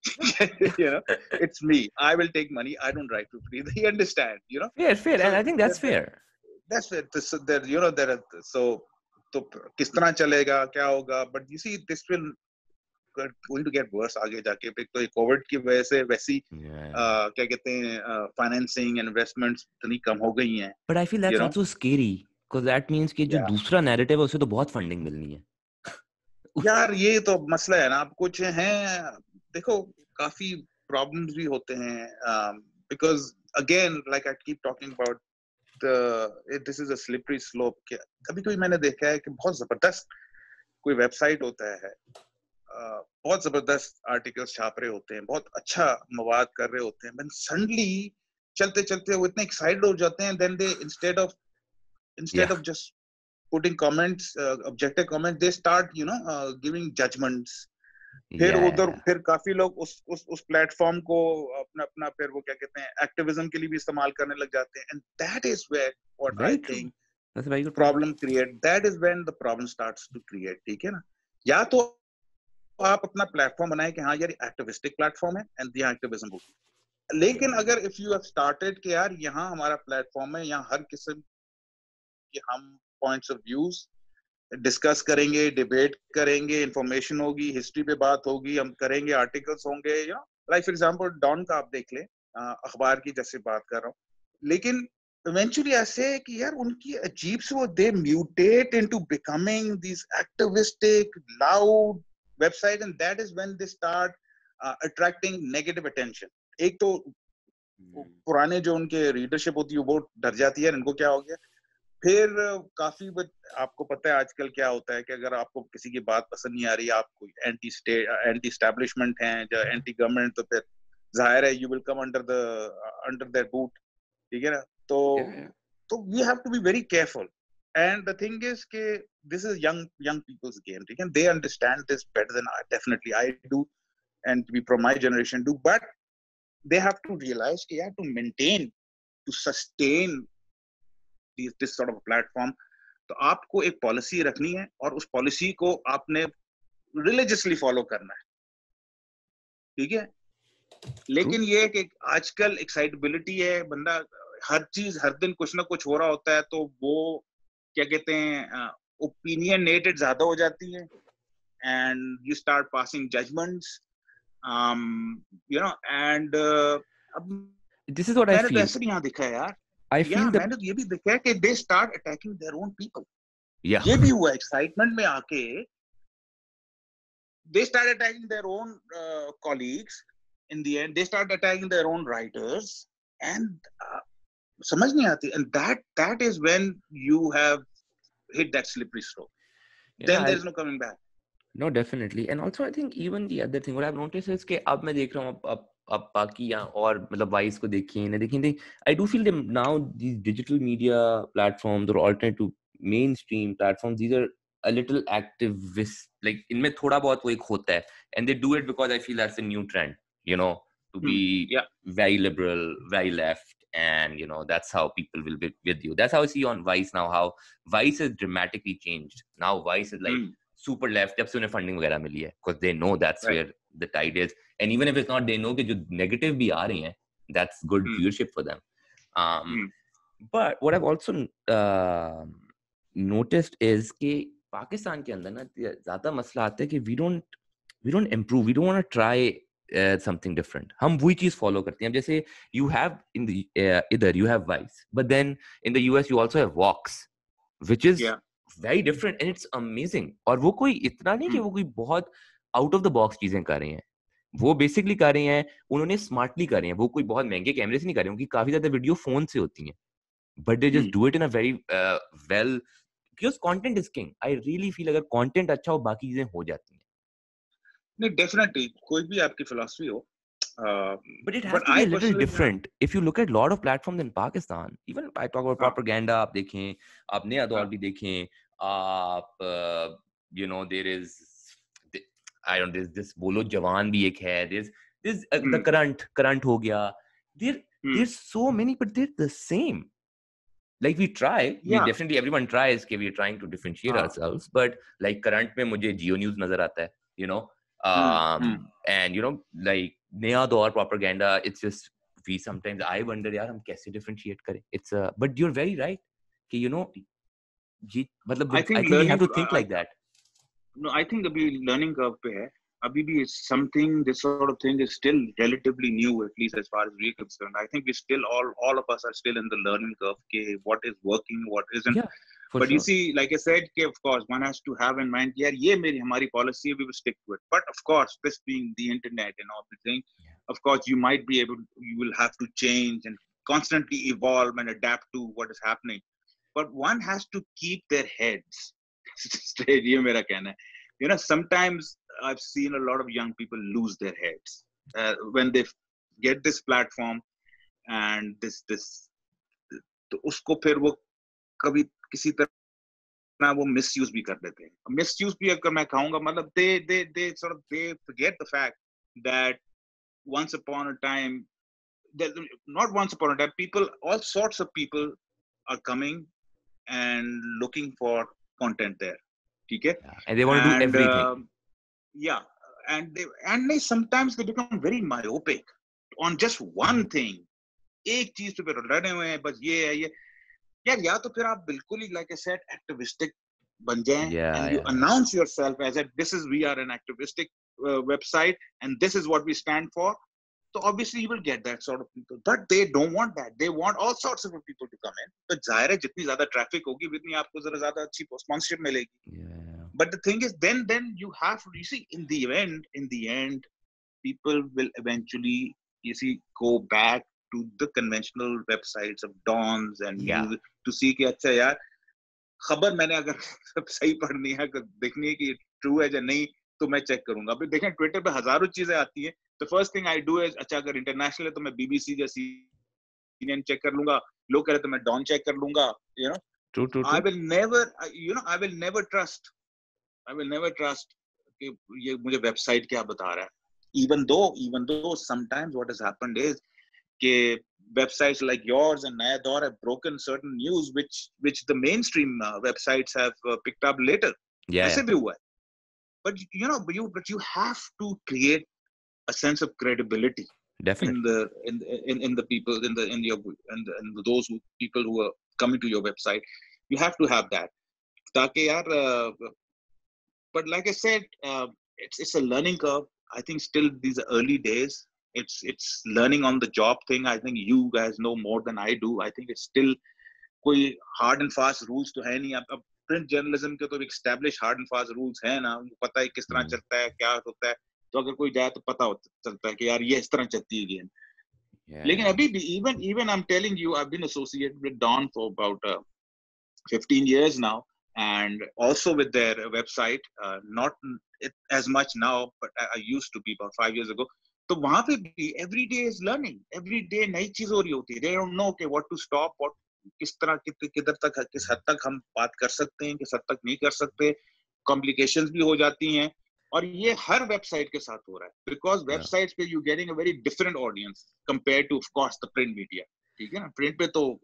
It's me. I will take money. I don't write for free. He understand, Fair, so, and I think that's fair. That's fair. So किस तरह चलेगा, क्या होगा? But you see, this will going to get worse आगे जाके. तो Covid की वजह से वैसी क्या कहते हैं फाइनेंसिंग इन्वेस्टमेंट्स इतनी कम हो गई हैं. But I feel that's also scary because that means कि जो दूसरा नैरेटिव है उसे तो बहुत फंडिंग मिलनी है. यार ये तो मसला है ना. अब कुछ हैं देखो काफी प्रॉब्लम्स भी होते हैं because again like I keep talking about this is a slippery slope. कभी कोई मैंने देखा है कि बहुत जबरदस्त कोई वेबसाइट होता है, बहुत जबरदस्त आर्टिकल्स छाप रहे होते हैं, बहुत अच्छा मवाद कर रहे होते हैं, but suddenly चलते चलते वो इतने एक्साइटेड हो जाते हैं, then they instead of just putting comments, objective comments, they start giving judgments. फिर काफी लोग उस प्लेटफॉर्म को अपना फिर वो क्या कहते हैं एक्टिविज्म के लिए भी इस्तेमाल करने लग जाते हैं. And that is where what I think that's a very good problem create. That is when the problem starts to create. ठीक है ना. या तो आप अपना प्लेटफॉर्म बनाए कि हाँ यार एक्टिविस्टिक प्लेटफॉर्म है एंड द एक्टिविज्म होगी. लेकिन अगर इफ यू हैव स्टार्टेड कि यार यहाँ हमारा प्लेटफॉर्म है, यहाँ हर किस्म के हम पॉइंट्स ऑफ व्यूज डिस्कस करेंगे, डिबेट करेंगे, इंफॉर्मेशन होगी, हिस्ट्री पे बात होगी, हम करेंगे, आर्टिकल्स होंगे, लाइक फॉर एग्जांपल डॉन का आप देख लें. अखबार की जैसे बात कर रहा हूँ, लेकिन इवेंचुअली ऐसे है कि यार उनकी अजीब से वो they mutate into becoming this activistic loud website, and that is when they start attracting negative attention. एक तो पुराने जो उनके रीडरशिप होती है वो डर जाती है, इनको क्या हो गया. फिर काफी आपको पता है आजकल क्या होता है कि अगर आपको किसी की बात पसंद नहीं आ रही, आप कोई एंटी स्टैब्लिशमेंट हैं या एंटी गवर्नमेंट, तो फिर जाहिर है you will come under that boot. ठीक है ना. तो we have to be very careful. And the thing is कि this is young people's game. ठीक है, they understand this better than I, definitely I do, and we from my generation do. But they have to realize कि यार to maintain, to sustain this sort of a platform, तो आपको एक policy रखनी है और उस पॉलिसी को आपने रिलीजियसली फॉलो करना है. ठीक है. लेकिन ये कि आजकल एक्साइटेबिलिटी है, बंदा हर चीज हर दिन कुछ ना कुछ हो रहा होता है, तो वो क्या कहते हैं ओपिनियनेटेड ज्यादा हो जाती है, and you start passing judgements, you know, and अब this is what I मैंने तो feel. ऐसे भी यहाँ देखा है यार. I feel that मैंने तो ये भी देखा है कि they start attacking their own people. yeah, ये भी हुआ एक्साइटमेंट में आके they start attacking their own colleagues. In the end they start attacking their own writers, and समझ नहीं आती, and that is when you have hit that slippery slope. Then there is no coming back. No, definitely. And also I think even the other thing what I've noticed is कि अब मैं देख रहा हूँ अब बाकी यहाँ और मतलब वाइस को देखिए I do feel them now, these digital media platforms or alternate to mainstream platforms, these are a little activist, like इनमें थोड़ा बहुत वो एक होता है, and they do it because I feel that's a new trend, you know, to be very liberal, very left, and you know that's how people will be with you. That's how I see on Vice now, how Vice has dramatically changed. Now Vice is like super left जब से उन्हें funding वगैरह मिली है, because they know that's where the tide is, and even if it's not, they know कि जो negative भी आ रही हैं, that's good viewership for them. But what I've also noticed is कि पाकिस्तान के अंदर ना ज़्यादा मसला आता है कि we don't improve, we don't want to try something different. हम वही चीज फॉलो करते हैं. जैसे you have in the इधर you have Vice, but then in the US you also have Vox, which is very different and it's amazing. और वो कोई इतना नहीं कि वो कोई बहुत out of the box चीजें कर रहे हैं. वो बेसिकली कर रहे हैं, उन्होंने स्मार्टली कर रहे हैं. वो कोई बहुत महंगे कैमरे से नहीं कर रहे हैं, उनकी काफी ज्यादा वीडियो फोन से होती हैं, but they just do it in a very well, because content is king. I really feel अगर content अच्छा हो बाकी चीजें हो जाती हैं. नहीं, डेफिनेटली कोई भी आपकी फिलॉसफी हो, but it has to be a little different. If you look at a lot of platforms in Pakistan, even I talk about propaganda, आप देखें, आप नया दौर भी देखें, आप you know there is I don't, there's this बोलो जवान भी एक है, there's the current हो गया, there's so many, but they're the same. Like we try, we definitely, everyone tries कि we are trying to differentiate ourselves, but like current में मुझे Geo News नजर आता है, you know, and you know like नया दौर propaganda, it's just we sometimes I wonder यार हम कैसे differentiate करें. It's but you're very right कि you know मतलब I think we have to think like that. No, I think अभी learning curve पे है. अभी भी something, this sort of thing is still relatively new, at least as far as we're concerned. I think we still all of us are still in the learning curve. Okay, what is working, what isn't. Yeah, but sure. You see, like I said, okay, of course, one has to have in mind, yeah, ये मेरी हमारी policy, we will stick to it. But of course, this being the internet and everything, of course, you will have to change and constantly evolve and adapt to what is happening. But one has to keep their heads straight. ये मेरा कहना है. You know, sometimes I've seen a lot of young people lose their heads when they get this platform and this तो उसको फिर वो कभी किसी तरह वो misuse भी कर देते हैं. Misuse भी अगर मैं कहूँगा, मतलब they forget the fact that once upon a time, not once upon a time, people, all sorts of people are coming and looking for content there. Okay? And they want to do everything. And they sometimes they become very myopic on just one thing. एक चीज पे लड़े हुए हैं, बस ये है ये. यार या तो फिर आप बिल्कुल ही, like I said, activistic बन जाएं, and you announce yourself as that we are an activistic website and this is what we stand for. So obviously you will get that sort of people, but they don't want that. They want all sorts of people to come in. तो जाहिर है जितनी ज़्यादा traffic होगी, उतनी आपको ज़रा ज़्यादा अच्छी sponsorship मिलेगी. Yeah. But the thing is, then you have to, you see, in the end, people will eventually, you see, go back to the conventional websites of dons and news to see कि अच्छा यार खबर मैंने अगर सही पढ़नी है, देखनी है कि ट्रू है या नहीं, तो मैं चेक करूंगा. अभी देखें ट्विटर पे हजारों चीजें आती हैं. The first thing I do is, अच्छा अगर इंटरनेशनल है तो मैं BBC या CNN चेक कर लूंगा, लोग कह रहे तो मैं डॉन चेक कर लूंगा. You know, True. I will never trust कि ये मुझे वेबसाइट क्या बता रहा है. Even though sometimes what has happened is कि websites like yours and Naya Daur have broken certain news which the mainstream websites have picked up later. ऐसे भी हुआ है. But you have to create a sense of credibility. Definitely. In the people in those people who are coming to your website, you have to have that. ताकि यार, but like I said, it's a learning curve. I think still these are early days. It's learning on the job thing. I think you guys know more than I do. I think it's still कोई hard and fast rules तो है नहीं. अब print journalism के तो established hard and fast rules है ना, उनको पता है किस तरह चलता है, क्या होता है. तो अगर कोई जाए तो पता चलता है कि यार ये इस तरह चलती है गेम. लेकिन अभी भी even I'm telling you, I've been associated with Dawn for about 15 years now, and also with their website, not as much now, but I used to be about 5 years ago. तो वहाँ पे भी every day is learning, every day नई चीज हो रही होती है. They don't know okay what to stop, what किस तरह किधर तक किस हद तक हम बात कर सकते हैं, किस हद तक नहीं कर सकते. कॉम्प्लिकेशंस भी हो जाती हैं, और ये हर वेबसाइट के साथ हो रहा है. बिकॉज वेबसाइट्स पे you getting a very different audience compare to of course the print media. ठीक है ना, प्रिंट पे तो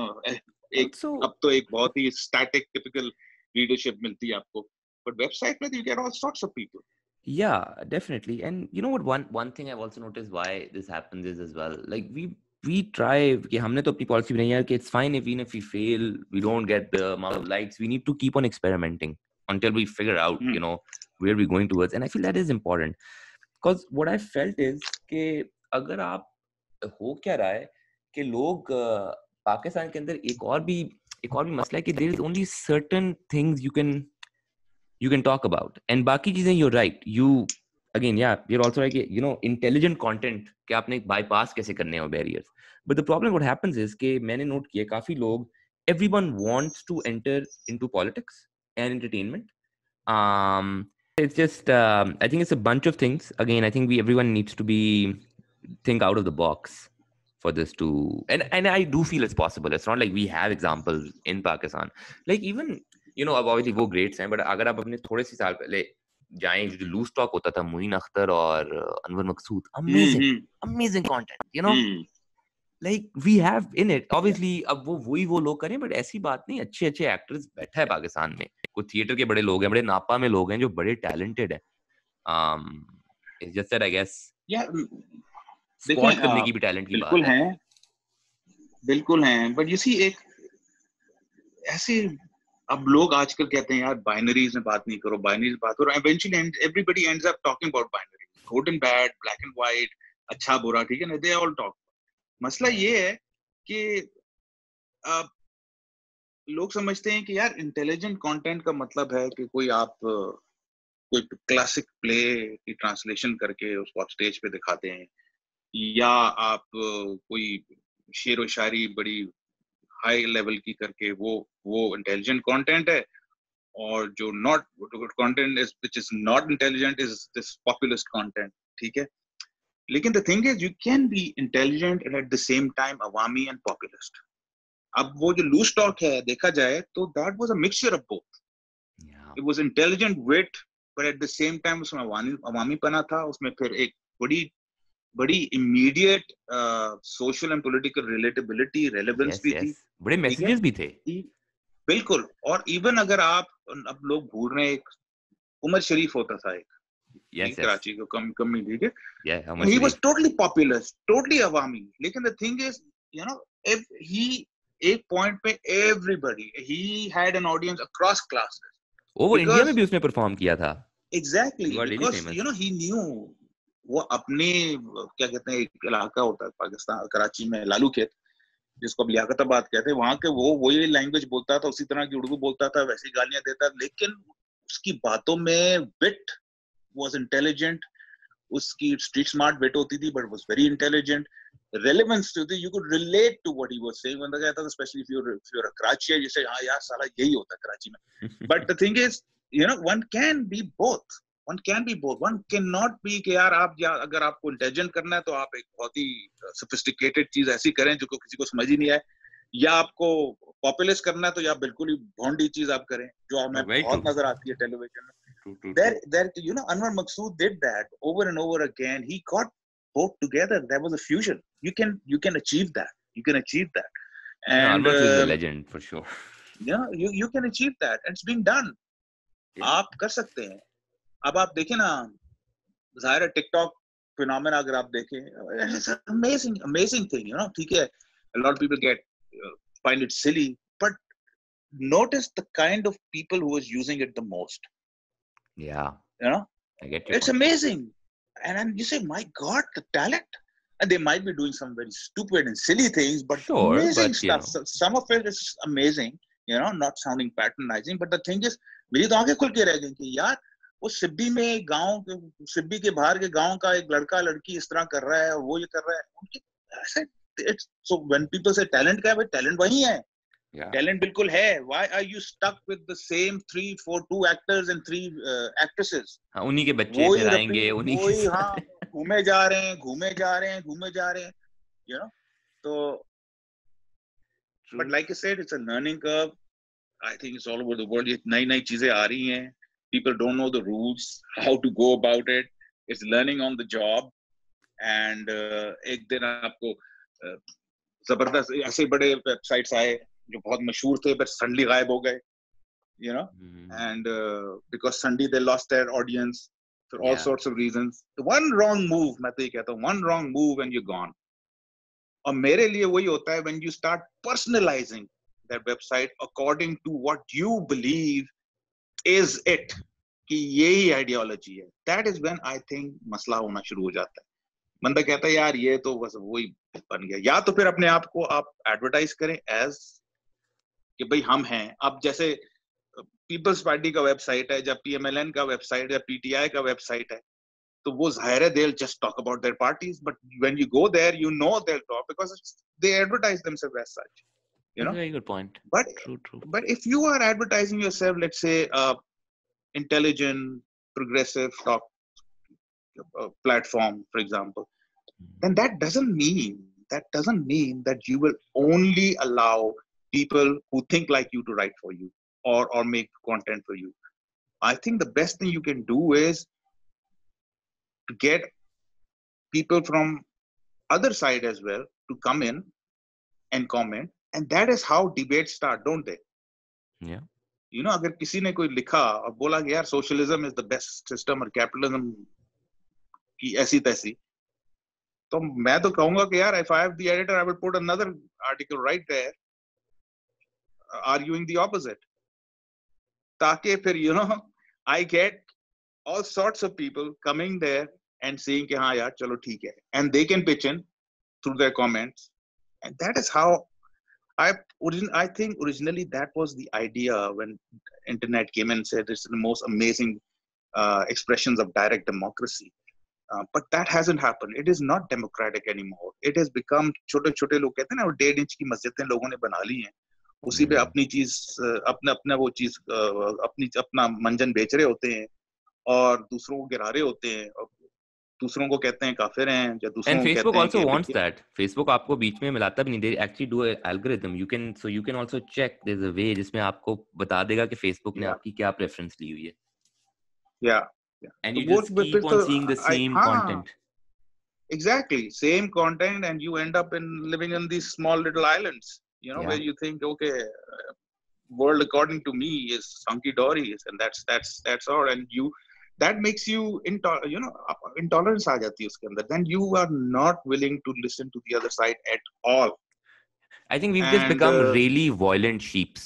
अब तो एक बहुत ही स्टैटिक टिपिकल रीडरशिप मिलती है आपको, बट वेबसाइट में you get all sorts of people. Yeah, definitely. And you know what, one thing I've also noticed why this happens is as well, like we try कि हमने तो अपनी policy बनाई है कि it's fine even if we fail, we don't get the amount of likes, we need to keep on experimenting until we figure out where we're going towards. And I feel that is important, because what I felt is कि अगर आप हो क्या रहा है कि लोग पाकिस्तान के अंदर एक और भी मसला है कि there is only certain things you can talk about, and बाकी चीजें you're right, you're also right, intelligent content कि आपने bypass कैसे करने हैं barriers. But the problem what happens is कि मैंने note किया काफी लोग, everyone wants to enter into politics and entertainment. It's just I think it's a bunch of things. Again, I think everyone needs to think out of the box for this to, and I do feel it's possible. It's not like we have examples in Pakistan, like even अब obviously वो greats हैं, but अगर आप अपने थोड़े से साल पहले जाएं, जो लूज टॉक होता था मुइन अख्तर और अनवर मकसूद, amazing content, like we have in it. Obviously अब वो लोग करें, but ऐसी बात नहीं, अच्छे एक्टर्स बैठा है पाकिस्तान में, कुछ थिएटर के बड़े लोग हैं, बड़े नापा में लोग हैं जो बड़े टैलेंटेड हैं. It's just that I guess spot करने की भी टैलेंट की बात है. बिल्कुल हैं, but you see एक ऐसे अब लोग आजकल कहते हैं यार बाइनरीज में बात नहीं करो, बाइनरीज बात करो. Eventually everybody ends up talking about binaries, good and bad, black and white, अच्छा बुरा, ठीक है ना, they all talk. मसला ये है कि लोग समझते हैं कि यार इंटेलिजेंट कंटेंट का मतलब है कि कोई क्लासिक प्ले की ट्रांसलेशन करके उसको आप स्टेज पे दिखाते हैं, या आप कोई शेर व शायरी बड़ी हाई लेवल की करके वो इंटेलिजेंट कंटेंट है. और जो not content is which is not intelligent is this populist content. ठीक है, लेकिन the thing is you can be intelligent and at the same time अवामी एंड पॉपुलिस्ट. अब वो जो लूज टॉक है देखा जाए तो that was a mixture of both. It was intelligent wit, but at the same time उसमें अवामी पना था, उसमें फिर एक बड़ी immediate social and political relatability, relevance भी थी, बड़े मैसेजेस भी थे. बिल्कुल. और इवन अगर आप अब लोग भूल रहे हैं, एक उमर शरीफ होता था एक कराची को कम्युनिटी के, he was totally populist, totally अवामी. लेकिन the thing is, if he एक पॉइंट पे everybody, he had an audience across classes. Over India में भी उसने परफॉर्म किया था. Exactly, because he knew वो अपनी क्या कहते हैं, एक इलाका होता है पाकिस्तान कराची में, लालू खेत, जिसको अब लियाकताबाद कहते हैं, वहां के वो वही लैंग्वेज बोलता था, उसी तरह की उर्दू बोलता था, वैसी गालियां देता, लेकिन उसकी बातों में विट वाज इंटेलिजेंट, उसकी स्ट्रीट स्मार्ट विट होती थी, but was very intelligent, relevance to the, you could relate to what he was saying, बंदा कहता था, especially if you are a Karachi, जैसे हाँ यार साला यही होता है कराची में, but the thing is, you know, one can be both, one can be both, one can not be कि यार आप, या अगर आपको इंटेलिजेंट करना है तो आप एक बहुत ही सोफिस्टिकेटेड चीज ऐसी करें जो किसी को समझ ही नहीं आए, या आपको पॉपुलर करना है तो या बिल्कुल ही भोंडी चीज आप करें, जो हमें बहुत नजर आती है टेलीविजन में. There, you know, Anwar Maqsood did that over and over again. He got both together. There was a fusion. You can achieve that. You can achieve that. And Anwar is a legend for sure. Yeah, you can achieve that. It's being done. Yeah. आप कर सकते हैं. अब आप देखें ना, ज़ाहिर है TikTok phenomenon अगर आप देखें, it's an amazing thing. You know, ठीक है. A lot of people find it silly, but notice the kind of people who is using it the most. Yeah. You know, I get your it's point. amazing. And then you say, my God, the talent. And they might be doing some very stupid and silly things, but Sure, amazing but, stuff. So, some of it is amazing, you know, not sounding patronizing. But the thing is, मेरी तो आंखें खुल के रह गई कि यार वो सिब्बी में गांव, सिब्बी के बाहर के गांव का एक लड़का लड़की इस तरह कर रहा है, वो ये कर रहा है, उनकी ऐसे. So when people say talent क्या है, भाई talent वही है. Yeah. Talent बिल्कुल है. Why are you stuck with the same 2 actors and 3 actresses? हाँ, उन्हीं के बच्चे फिर आएंगे, उन्हीं के हाँ, घूमे जा रहे हैं, you know. So, but like I said, it's a learning curve. I think it's all over the world. नई चीजें आ रही हैं. People don't know the rules, how to go about it. It's learning on the job. And एक दिन आपको जबरदस्त ऐसे बड़े वेबसाइट्स आए जो बहुत मशहूर थे, but suddenly गायब हो गए, you know. And because suddenly they lost their audience for all sorts of reasons. One wrong move, मैं तो ये कहता हूँ, one wrong move and you're gone. और मेरे लिए वही होता है, when you start personalizing that website according to what you believe is it, कि यही ideology है, that is when I think मसला होना शुरू हो जाता है. बंदा कहता है यार ये तो बस वही बन गया, या तो फिर अपने आप को आप एडवर्टाइज करें एज कि भाई हम हैं. अब जैसे पीपल्स पार्टी का वेबसाइट है, या पीएमएलएन का वेबसाइट, या पीटीआई का वेबसाइट है, तो वो जाहिर है they'll just talk about their parties, but when you go there, you know they'll talk because they advertise themselves as such. You know, very good point. But True. But if you are advertising yourself, let's say, intelligent, progressive talk platform, for example, then that doesn't mean that you will only allow people who think like you to write for you or make content for you. I think the best thing you can do is to get people from other side as well to come in and comment, and that is how debates start, don't they? Yeah. You know, अगर किसी ने कोई लिखा और बोला कि यार socialism is the best system और capitalism की ऐसी तैसी, तो मैं तो कहूंगा कि यार if I have the editor, I will put another article right there arguing the opposite, ताकि फिर, you know, I get all sorts of people coming there and saying कि हाँ यार चलो ठीक है, and they can pitch in through their comments, and that is how I think originally that was the idea when internet came and said it's the most amazing expressions of direct democracy. But that hasn't happened. It is not democratic anymore. It has become छोटे लोग कहते हैं ना, 1.5 inch की मस्जिदें लोगों ने बना ली हैं, उसी पे अपनी चीज अपना वो चीज अपना मंजन बेच रहे होते हैं और दूसरों को गिरा रहे होते हैं और दूसरों को कहते हैं काफिर हैं, या दूसरों And को Facebook कहते हैं also wants that. Facebook आपको बीच में मिलाता भी नहीं. They actually do an algorithm. You can also check. There's a way जिसमें आपको बता देगा कि Facebook ने आपकी क्या preference ली हुई है. Yeah. And you just keep on seeing the same content. Exactly, same content, and you end up living in these small little islands, you know, where you think, okay, world according to me is hunky dory, and that's all, and that makes you intolerance aa jati hai uske andar. Then you are not willing to listen to the other side at all. I think we've just become really violent sheeps.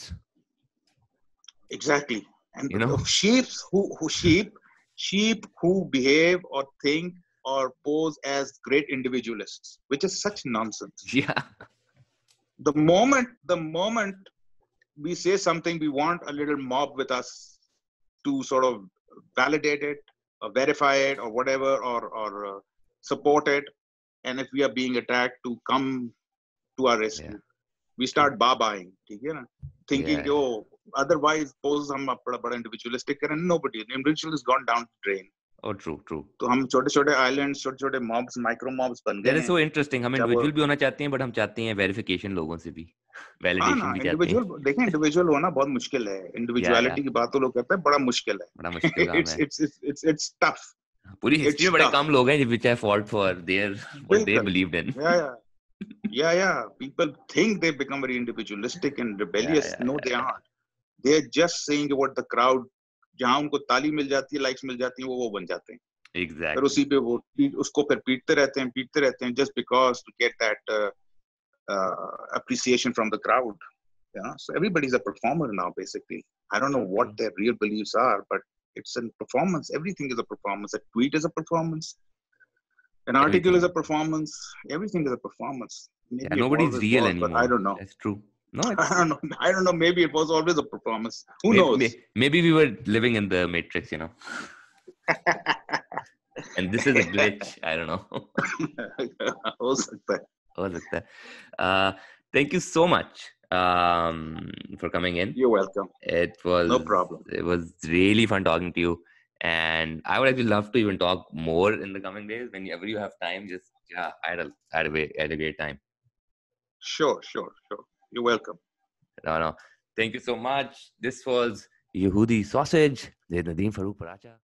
Exactly, and you know, sheep who behave or think or pose as great individualists, which is such nonsense. Yeah. The moment we say something, we want a little mob with us to sort of validate it, or verify it, or whatever, or support it. And if we are being attacked, to come to our rescue. Yeah. We start babaing, thinking, Yeah. oh, otherwise, pose hum bada individualistic, and nobody. Individual has gone down the drain. Oh, true. तो हम छोटे-छोटे islands, छोटे-छोटे mobs, micro mobs बन That गए is हैं. so interesting. हम individual भी होना चाहते हैं, but हम चाहते हैं verification लोगों से भी, हाँ ना, validation भी चाहते हैं. individual देखें, individual होना बहुत मुश्किल है. Yeah, yeah. Individuality की बात तो लोग कहते हैं बड़ा मुश्किल है. बड़ा मुश्किल काम है. It's tough. पूरी हिस्ट्री में बड़े कम लोग हैं which have fought for what they बिल्कुल. believed in. Yeah. People think they become very individualistic and rebellious. No, they aren't. They're just saying what the crowd, जहाँ उनको ताली मिल जाती है, likes मिल जाती हैं, वो बन जाते हैं. Exactly. फिर उसी पे वो उसको फिर पीटते रहते हैं just because to get that appreciation from the crowd. Yeah, so everybody's a performer now, basically. I don't know what their real beliefs are, but it's a performance. Everything is a performance. A tweet is a performance. An article is a performance. Everything is a performance. Maybe nobody's real anymore. But I don't know. That's true. No, I don't know. Maybe it was always a performance. Who knows? Maybe we were living in the Matrix, And this is a glitch. I don't know. हो सकता है. Thank you so much for coming in. You're welcome. No problem. It was really fun talking to you. And I would actually love to even talk more in the coming days. Whenever you have time, I had a great time. Sure. You're welcome. No. Thank you so much. This was Yehudi Sausage. Nadeem Farooq Paracha.